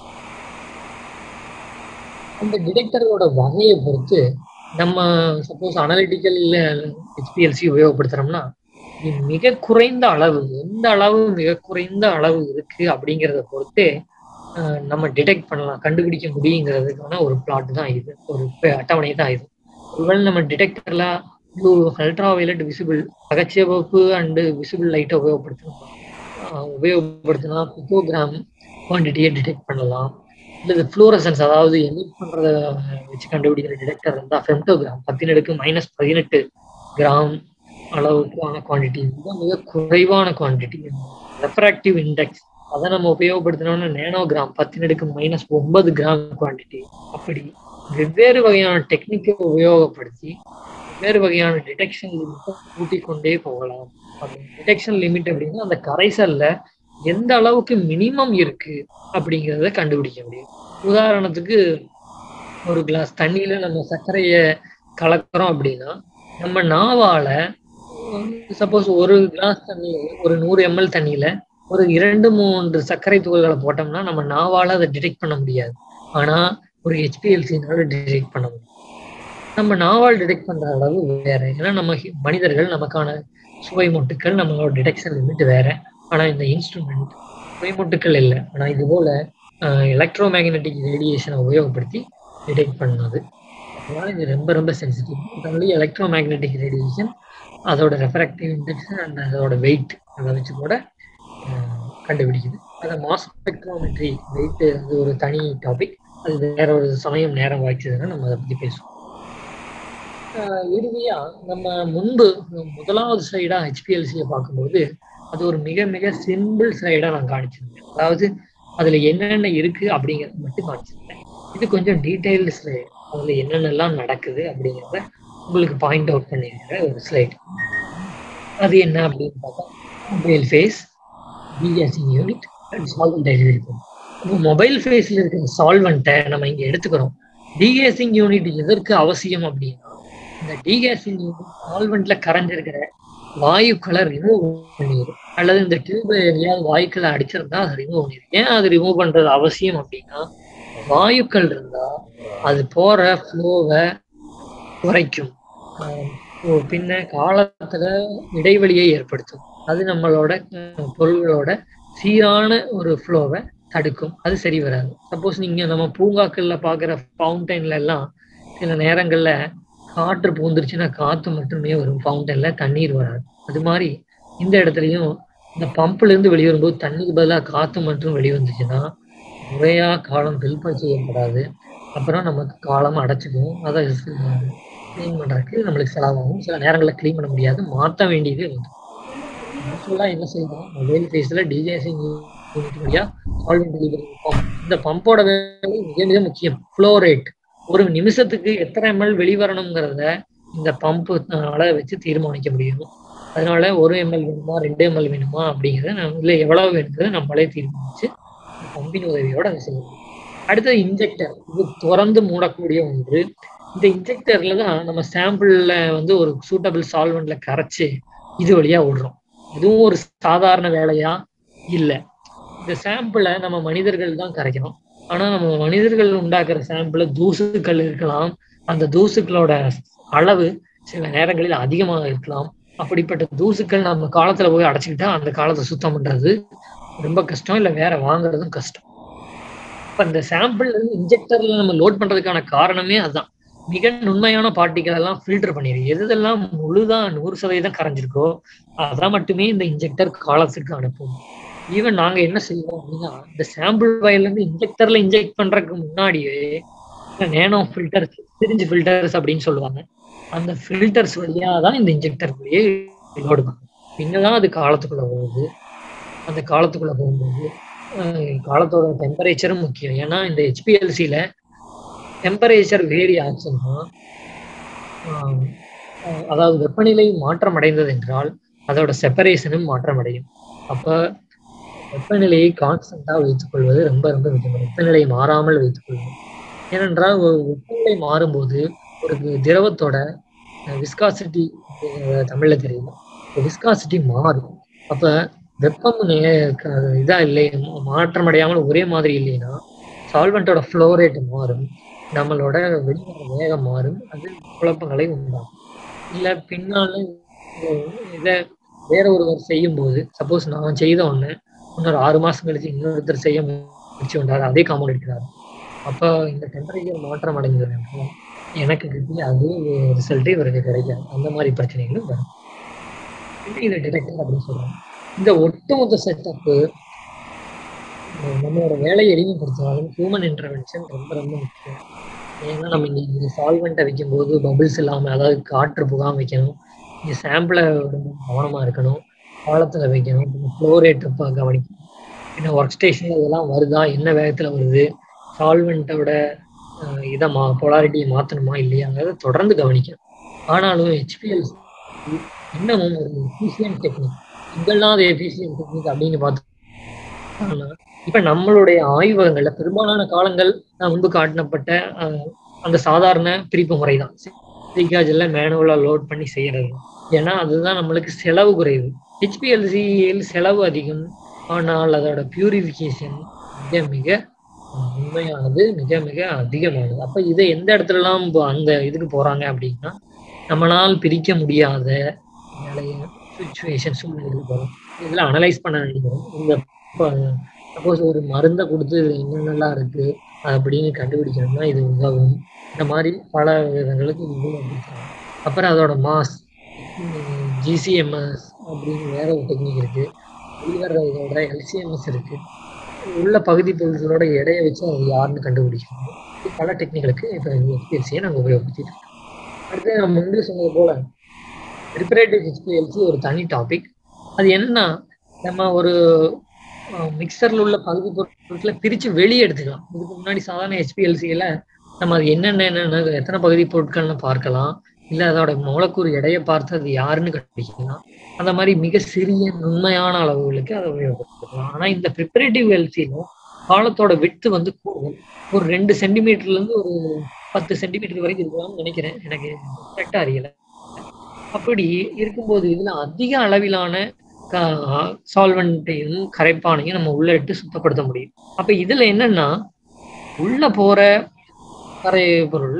அந்த டிடெக்டரோட வகையை பொறுத்து நம்ம சப்போஸ் அனலிட்டிக்கல் ஹெச்பிஎல்சி உபயோகப்படுத்துறோம்னா மிக குறைந்த அளவு, எந்த அளவு மிக குறைந்த அளவு இருக்கு அப்படிங்கிறத பொறுத்தே நம்ம டிடெக்ட் பண்ணலாம், கண்டுபிடிக்க முடியுங்கிறதுக்கான ஒரு பிளாட் தான் இது, ஒரு அட்டவணை தான் இது. ஒருவேளை நம்ம டிடெக்டர்ல ப்ளூ அல்ட்ரா வயலட் விசிபிள் அகச்சிவப்பு அண்டு விசிபிள் லைட்டை உபயோகப்படுத்தணும் உபயோகப்படுத்தினா பிகோகிராம் குவான்டிட்டியை டிடெக்ட் பண்ணலாம். இல்லை ஃப்ளூரசன்ஸ் அதாவது எமிட் பண்றத வச்சு கண்டுபிடிக்கிற டிடெக்டர் இருந்தால் ஃபெம்டோகிராம் பத்தினடுக்கு மைனஸ் பதினெட்டு கிராம் அளவுக்கான குவான்டிட்டி, மிக மிக குறைவான குவான்டிட்டி. ரெஃப்ராக்டிவ் இண்டெக்ஸ் அதை நம்ம உபயோகப்படுத்தினோம்னா நேனோகிராம் பத்தினடுக்கு மைனஸ் ஒன்பது கிராம் குவான்டிட்டி. அப்படி வெவ்வேறு வகையான டெக்னிக்கை உபயோகப்படுத்தி வெவ்வேறு வகையான டிடெக்ஷன் லிமிட்டை கூட்டிக் கொண்டே போகலாம். டிடெக்ஷன் லிமிட் அப்படின்னா அந்த கரைசல்ல எந்த அளவுக்கு மினிமம் இருக்கு அப்படிங்கிறத கண்டுபிடிக்க முடியும். உதாரணத்துக்கு ஒரு கிளாஸ் தண்ணியில நம்ம சர்க்கரையை கலக்கிறோம் அப்படின்னா நம்ம நாவால சப்போஸ் ஒரு கிளாஸ் தண்ணி ஒரு நூறு எம்எல் தண்ணியில ஒரு இரண்டு மூன்று சர்க்கரை துகள்களை போட்டோம்னா நம்ம நாவால அதை டிடெக்ட் பண்ண முடியாது. ஆனா ஒரு ஹெச்பிஎல்சினால டிடெக்ட் பண்ண முடியும். நம்ம நாவால் டிடெக்ட் பண்ற அளவு வேற. ஏன்னா நம்ம மனிதர்கள் நமக்கான சுவை மொட்டுக்கள் நம்மளோட டிடெக்ஷன் லிமிட் வேற. ஆனா இந்த இன்ஸ்ட்ருமெண்ட் சுவை மொட்டுக்கள் இல்லை. ஆனா இது போல எலக்ட்ரோ மேக்னெட்டிக் ரேடியேஷனை உபயோகப்படுத்தி டிடெக்ட் பண்ணது. அதனால இது ரொம்ப ரொம்ப sensitive. Only electromagnetic radiation, அதோட ரெஃப்ராக்டிவ் இண்டெக்ஸ் அண்ட் அதோட வெயிட் அதை வச்சு கூட கண்டுபிடிக்குது. அதை மாஸ் ஸ்பெக்ட்ரோமெட்ரி வெயிட் அது ஒரு தனி டாபிக். அது வேற ஒரு சமயம் நேரம் வாய்ச்சதுன்னா நம்ம அதை பற்றி பேசுவோம். இறுதியா நம்ம முன்பு முதலாவது ஸ்லைடா ஹெச்பிஎல்சியை பார்க்கும்போது அது ஒரு மிக மிக சிம்பிள் ஸ்லைடா நான் காணிச்சிருந்தேன். அதாவது அதுல என்னென்ன இருக்கு அப்படிங்கிறத மட்டும் காணிச்சிருந்தேன். இது கொஞ்சம் டீடைல்டு ஸ்லைடு. அதுல என்னென்னலாம் நடக்குது அப்படிங்கிறத உங்களுக்கு பாயிண்ட் அவுட் பண்ணியிருக்கிற ஒரு ஸ்லைடு. அது என்ன அப்படின்னு பார்த்தா mobile phase, degassing unit and solvent delivery. இப்போ மொபைல் ஃபேஸ்ல இருக்கிற சால்வெண்ட்டை நம்ம இங்க எடுத்துக்கிறோம். டிகேசிங் யூனிட் எதற்கு அவசியம் அப்படின்னா இந்த டிகேசிங் யூனிட் சால்வெண்ட்ல கரைஞ்சிருக்கிற வாயுக்களை ரிமூவ் பண்ணிடும். அல்லது இந்த டியூப்ல எங்கேயாவது வாயுக்களை அடிச்சிருந்தா அதை ரிமூவ் பண்ணிடும். ஏன் அது ரிமூவ் பண்றது அவசியம் அப்படின்னா வாயுக்கள் இருந்தா அது போற ஃப்ளோவை குறைக்கும், பின்ன காலத்துல இடைவெளியை ஏற்படுத்தும். அது நம்மளோட பொருள்களோட சீரான ஒரு ஃப்ளோவை தடுக்கும். அது சரி வராது. சப்போஸ் நீங்க நம்ம பூங்காக்கள்ல பாக்குற ஃபவுண்டைன்ல எல்லாம் சில நேரங்கள்ல காற்று பூந்துருச்சுன்னா காத்து மட்டுமே வரும், ஃபவுண்டன்ல தண்ணீர் வராது. அது மாதிரி இந்த இடத்துலையும் இந்த பம்புல இருந்து வெளிவரும்போது தண்ணிக்கு பதிலாக காத்து மட்டும் வெளிவந்துச்சுன்னா முறையா காலம் ஃபில்பர் செய்யப்படாது. அப்புறம் நமக்கு காலம் அடைச்சிக்கும். அதை கிளீன் பண்றதுக்கு நம்மளுக்கு செலவாகும். சில நேரங்களில் கிளீன் பண்ண முடியாது, மாற்ற வேண்டியது வந்து யூஸ்வலாக என்ன செய்யணும், மொபைல் ஃபேஸில் டிகேசிங் யூனிட் வழியா சால்வெண்ட் டெலிவரி பம்ப். இந்த பம்போட வேலை மிக மிக முக்கியம். ஃப்ளோ ரேட் ஒரு நிமிஷத்துக்கு எத்தனை எம்எல் வெளிவரணுங்கிறத இந்த பம்பு வச்சு தீர்மானிக்க முடியும். அதனால ஒரு எம்எல் வேணுமா ரெண்டு எம்எல் வேணுமா அப்படிங்கிறத நம்ம இல்லை எவ்வளவு வேணுங்கிறத நம்மளே தீர்மானிச்சு பம்பின் உதவியோட அதை செய்யணும். அடுத்தது இன்ஜெக்டர். இது திறந்து மூடக்கூடிய ஒன்று. இந்த இன்ஜெக்டர்ல தான் நம்ம சாம்பிள்ல வந்து ஒரு சூட்டபிள் சால்வெண்ட்ல கரைச்சு இது வழியா விடுறோம். இதுவும் ஒரு சாதாரண வேலையா இல்லை. இந்த சாம்பிளை நம்ம மனிதர்கள் தான் கரைக்கிறோம். ஆனா நம்ம மனிதர்கள் உண்டாக்குற சாம்பிள தூசுக்கள் இருக்கலாம். அந்த தூசுக்களோட அளவு சில நேரங்களில் அதிகமாக இருக்கலாம். அப்படிப்பட்ட தூசுக்கள் நம்ம காலத்துல போய் அடைச்சிக்கிட்டா அந்த காலத்தை சுத்தம் பண்றது ரொம்ப கஷ்டம், இல்லை வேற வாங்குறதும் கஷ்டம். இப்ப இந்த சாம்பிள் இன்ஜெக்டர்ல நம்ம லோட் பண்றதுக்கான காரணமே அதுதான். மிக நுண்மையான பார்ட்டிகள் எல்லாம் ஃபில்டர் பண்ணிருக்கு. எதெல்லாம் முழுதான் நூறு சதவீதம் கரைஞ்சிருக்கோ அதான் மட்டுமே இந்த இன்ஜெக்டர் காலத்துக்கு அனுப்பும். ஈவன் நாங்க என்ன செய்வோம் அப்படின்னா, இந்த சாம்பிள் வயல்ல இருந்து இன்ஜெக்டர்ல இன்ஜெக்ட் பண்றதுக்கு முன்னாடியே நேனோ ஃபில்டர்ஸ், சிரிஞ்சு ஃபில்டர்ஸ் அப்படின்னு சொல்லுவாங்க. அந்த ஃபில்டர்ஸ் வழியா தான் இந்த இன்ஜெக்டருக்குள்ளேயே லோடு பண்ணும். பின்னதான் அது காலத்துக்குள்ள போகுது. அந்த காலத்துக்குள்ள போகும்போது காலத்தோட டெம்பரேச்சரும் முக்கியம். ஏன்னா இந்த ஹெச்பிஎல்சியில டெம்பரேச்சர் வேரி ஆச்சுன்னா, அதாவது வெப்பநிலை மாற்றம் அடைந்தது என்றால் அதோட செப்பரேஷனும் மாற்றம் அடையும். அப்ப வெப்பநிலையை கான்ஸ்டன்டா வைத்துக் கொள்வது ரொம்ப ரொம்ப முக்கியம். வெப்பநிலை மாறாமல் வைத்துக் கொள்வது. ஏனென்றால் ஒரு வெப்பநிலை மாறும்போது ஒரு திரவத்தோட விஸ்காசிட்டி, தமிழ்ல தெரியும், விஸ்காசிட்டி மாறும். அப்ப வெப்பம் இதா இல்லை, மாற்றம் அடையாமல் ஒரே மாதிரி இல்லைன்னா சால்வெண்டோட ஃப்ளோ ரேட் மாறும், நம்மளோட வெளிவர வேகம் மாறும். அது குழப்பங்களை உண்டாகும். இல்லை பின்னால இதை வேற ஒருவர் செய்யும் போது, சப்போஸ் நான் செய்த ஒண்ணு இன்னொரு ஆறு மாசம் கழிச்சு இன்னொருத்தர் செய்ய முயற்சி பண்றாரு, அதே காம்பவுண்ட் எடுக்கிறாரு. அப்போ இந்த டெம்பரேச்சர் மாற்றம் அடைஞ்சது எனக்கு கிட்டி அது ரிசல்ட்டே இவருக்கு கிடைக்காது. அந்த மாதிரி பிரச்சனைகளும் வரும். இதை டிடெக்டர் அப்படின்னு சொல்றாங்க. இந்த ஒட்டுமொத்த செட்டப்பு நம்மளோட வேலையை எளிமைப்படுத்தினாலும் ஹியூமன் இன்டர்வென்ஷன் ரொம்ப ரொம்ப முக்கியம். ஏன்னா நம்ம இங்கே சால்வெண்ட்டை வைக்கும் போது பபிள்ஸ் இல்லாமல், அதாவது காற்று புகாம வைக்கணும். இங்கே சாம்பிளை கவனமாக இருக்கணும், காலத்தில் வைக்கணும், ஃப்ளோ ரேட் கவனிக்கணும். பின்ன ஒர்க் ஸ்டேஷன் இதெல்லாம் வருதா, என்ன வேகத்தில் வருது, சால்வெண்ட்டோட இதை மா பொலாரிட்டியை மாற்றணுமா இல்லையாங்கிறத தொடர்ந்து கவனிக்கணும். ஆனாலும் ஹெச்பிஎல்சி இன்னமும் ஒரு எஃபிஷியன்ட் டெக்னிக், இதெல்லாம் எஃபிஷியன்ட் டெக்னிக் அப்படின்னு பார்த்தோம்னா, இப்ப நம்மளுடைய ஆய்வகங்கள்ல பெரும்பாலான காலங்கள் நான் முன்பு காட்டப்பட்ட அந்த சாதாரண பிரிப்பு முறை தான். சிகாஜ்ல மேனுவலா லோட் பண்ணி செய்யறது. ஏன்னா அதுதான் நம்மளுக்கு செலவு குறைவு. ஹெச்பிஎல்சியில் செலவு அதிகம், ஆனால் அதோட பியூரிஃபிகேஷன் மிக மிக உண்மையானது, மிக மிக அதிகமானது. அப்ப இதை எந்த இடத்துலலாம் அந்த இதுக்கு போறாங்க அப்படின்னா, நம்மளால் பிரிக்க முடியாத நிறைய சுச்சுவேஷன் சூழ்நிலைகள் போகிறோம். இதெல்லாம் அனலைஸ் பண்ண வேண்டியது. இந்த சப்போஸ் ஒரு மருந்தை கொடுத்து என்னென்னலாம் இருக்கு அப்படின்னு கண்டுபிடிக்கணும்னா இது உதவும். இந்த மாதிரி பல விதங்களுக்கு இதுவும் பிடிக்கலாம். அப்புறம் அதோட மாஸ், ஜிசிஎம்எஸ் அப்படின்னு வேற ஒரு டெக்னிக் இருக்கு. வெளிவர இதோட எல்சிஎம்எஸ் இருக்கு. உள்ள பகுதி பொருட்களோட எடையை வச்சு அது யாருன்னு கண்டுபிடிக்கணும். பல டெக்னிக்களுக்கு இப்போ ஹெச்பிஎல்சியை நாங்கள் உபயோகப்படுத்திட்டு இருக்கோம். அடுத்து நம்ம முன்பு சொன்னது போல ப்ரிப்பரேட்டிவ் ஹெச்பிஎல்சி ஒரு தனி டாபிக். அது என்னன்னா, நம்ம ஒரு மிக்சர்ல உள்ள பகுதி பொருட்களை பிரிச்சு வெளியே எடுத்துக்கலாம். இதுக்கு முன்னாடி சாதாரண ஹெச்பிஎல்சியில நம்ம அது என்னென்ன என்னென்ன எத்தனை பகுதி பொருட்கள்னு பார்க்கலாம், இல்லை அதோட மூலக்கூறு எடையை பார்த்து அது யாருன்னு கண்டுபிடிக்கலாம். அந்த மாதிரி மிக சிறிய நுண்மையான அளவுகளுக்கு அதை உபயோகப்படுத்தலாம். ஆனா இந்த ப்ரிப்பரேட்டிவ் ஹெல்சியில காலத்தோட விட்டு வந்து கூடும். ஒரு ரெண்டு சென்டிமீட்டர்ல இருந்து ஒரு பத்து சென்டிமீட்டர் வரைக்கும் இருக்கலாம்னு நினைக்கிறேன், எனக்கு கரெக்டா அறியல. அப்படி இருக்கும்போது இதுல அதிக அளவிலான சால்வெண்ட்டையும் கரைப்பானையும் நம்ம உள்ள இட்டு சுத்தப்படுத்த முடியும். அப்ப இதுல என்னன்னா, உள்ள போற கரை பொருள்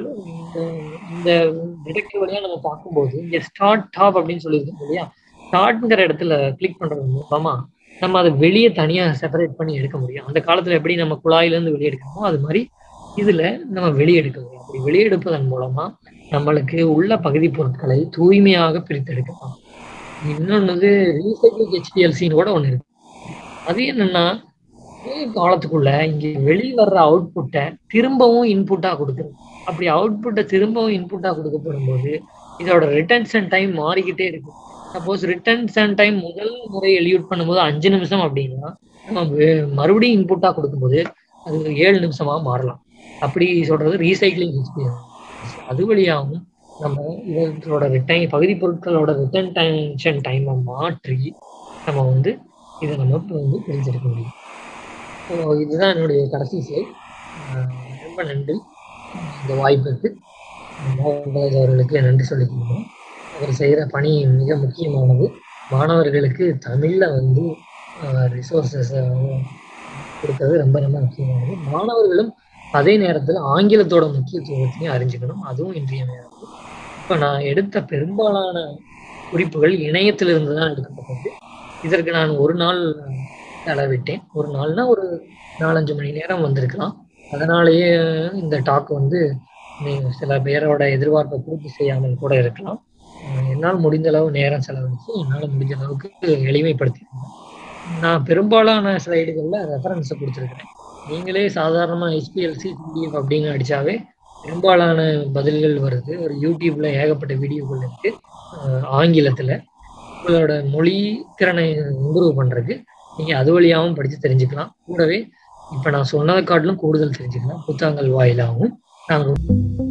இந்த டிடெக்டர் வழியா நம்ம பார்க்கும்போது இங்க ஸ்டார்ட் டாப் அப்படின்னு சொல்லியிருக்கோம் இல்லையா, ஸ்டார்ட்ங்கிற இடத்துல கிளிக் பண்றது மூலமா நம்ம அதை வெளியே தனியா செப்பரேட் பண்ணி எடுக்க முடியும். அந்த காலத்துல எப்படி நம்ம குழாயில இருந்து வெளியே எடுக்கணுமோ அது மாதிரி இதுல நம்ம வெளியே எடுக்க முடியும். அப்படி வெளியே எடுப்பதன் மூலமா நம்மளுக்கு உள்ள பகுதி பொருட்களை தூய்மையாக பிரித்தெடுக்கலாம். இன்னொன்னு ரீசைக்கிள் ஹெச்பிஎல்சின்னு கூட ஒண்ணு இருக்கு. அது என்னன்னா, காலத்துக்குள்ள இங்க வெளியே வர்ற அவுட்புட்டை திரும்பவும் இன்புட்டா கொடுக்குறது. அப்படி அவுட்புட்டை திரும்பவும் இன்புட்டா கொடுக்கப்படும் போது இதோட ரிட்டன்ஷன் டைம் மாறிக்கிட்டே இருக்கு. சப்போஸ் ரிட்டன்ஷன் டைம் முதல் முறை எலியூட் பண்ணும்போது அஞ்சு நிமிஷம் அப்படின்னா, நம்ம மறுபடியும் இன்புட்டா கொடுக்கும்போது அது ஏழு நிமிஷமா மாறலாம். அப்படி சொல்றது ரீசைக்கிளிங் ஹெச்பிஎல்சி. அது வழியாகவும் நம்ம இதோட ரிட்டைன் பகுதி பொருட்களோட ரிட்டர்ன் டென்ஷன் டைமை மாற்றி நம்ம வந்து இதை நம்ம வந்து பிரிச்செடுக்க முடியும். ஸோ இதுதான் என்னுடைய கடைசி ஸ்லைட். ரொம்ப நன்றி இந்த வாய்ப்புக்கு. அவர்களுக்கு நன்றி சொல்லிக்கணும். அவர் செய்கிற பணி மிக முக்கியமானது. மாணவர்களுக்கு தமிழில் வந்து ரிசோர்ஸஸ் கொடுக்கறது ரொம்ப ரொம்ப முக்கியமானது. மாணவர்களும் அதே நேரத்தில் ஆங்கிலத்தோட முக்கியத்துவத்தையும் அறிஞ்சுக்கணும், அதுவும் இன்றியமையாதது. இப்போ நான் எடுத்த பெரும்பாலான குறிப்புகள் இணையத்திலிருந்து தான் எடுக்கப்பட்டது. இதற்கு நான் ஒரு நாள் செலவிட்டேன். ஒரு நாள்னா ஒரு நாலஞ்சு மணி நேரம் வந்திருக்கலாம். அதனாலேயே இந்த டாக் வந்து சில பேரோட எதிர்பார்ப்பை பூர்த்தி செய்யாமல் கூட இருக்கலாம். என்னால் முடிந்த அளவு நேரம் செலவழிச்சு என்னால் முடிஞ்ச அளவுக்கு எளிமைப்படுத்திருக்கேன். நான் பெரும்பாலான ஸ்லைடுகளில் ரெஃபரன்ஸை கொடுத்துருக்கிறேன். நீங்களே சாதாரணமாக ஹெச்பிஎல்சி பிடிஎஃப் அப்படின்னு அடித்தாவே பெரும்பாலான பதில்கள் வருது. ஒரு யூடியூப்ல ஏகப்பட்ட வீடியோக்கள் இருக்கு ஆங்கிலத்தில். உங்களோட மொழி திறனை இம்ப்ரூவ் பண்ணுறதுக்கு நீங்கள் அது வழியாகவும் படித்து தெரிஞ்சுக்கலாம். கூடவே இப்போ நான் சொன்னதை காட்டிலும் கூடுதல் தெரிஞ்சுக்கலாம் புத்தகங்கள் வாயிலாகவும். நாங்கள்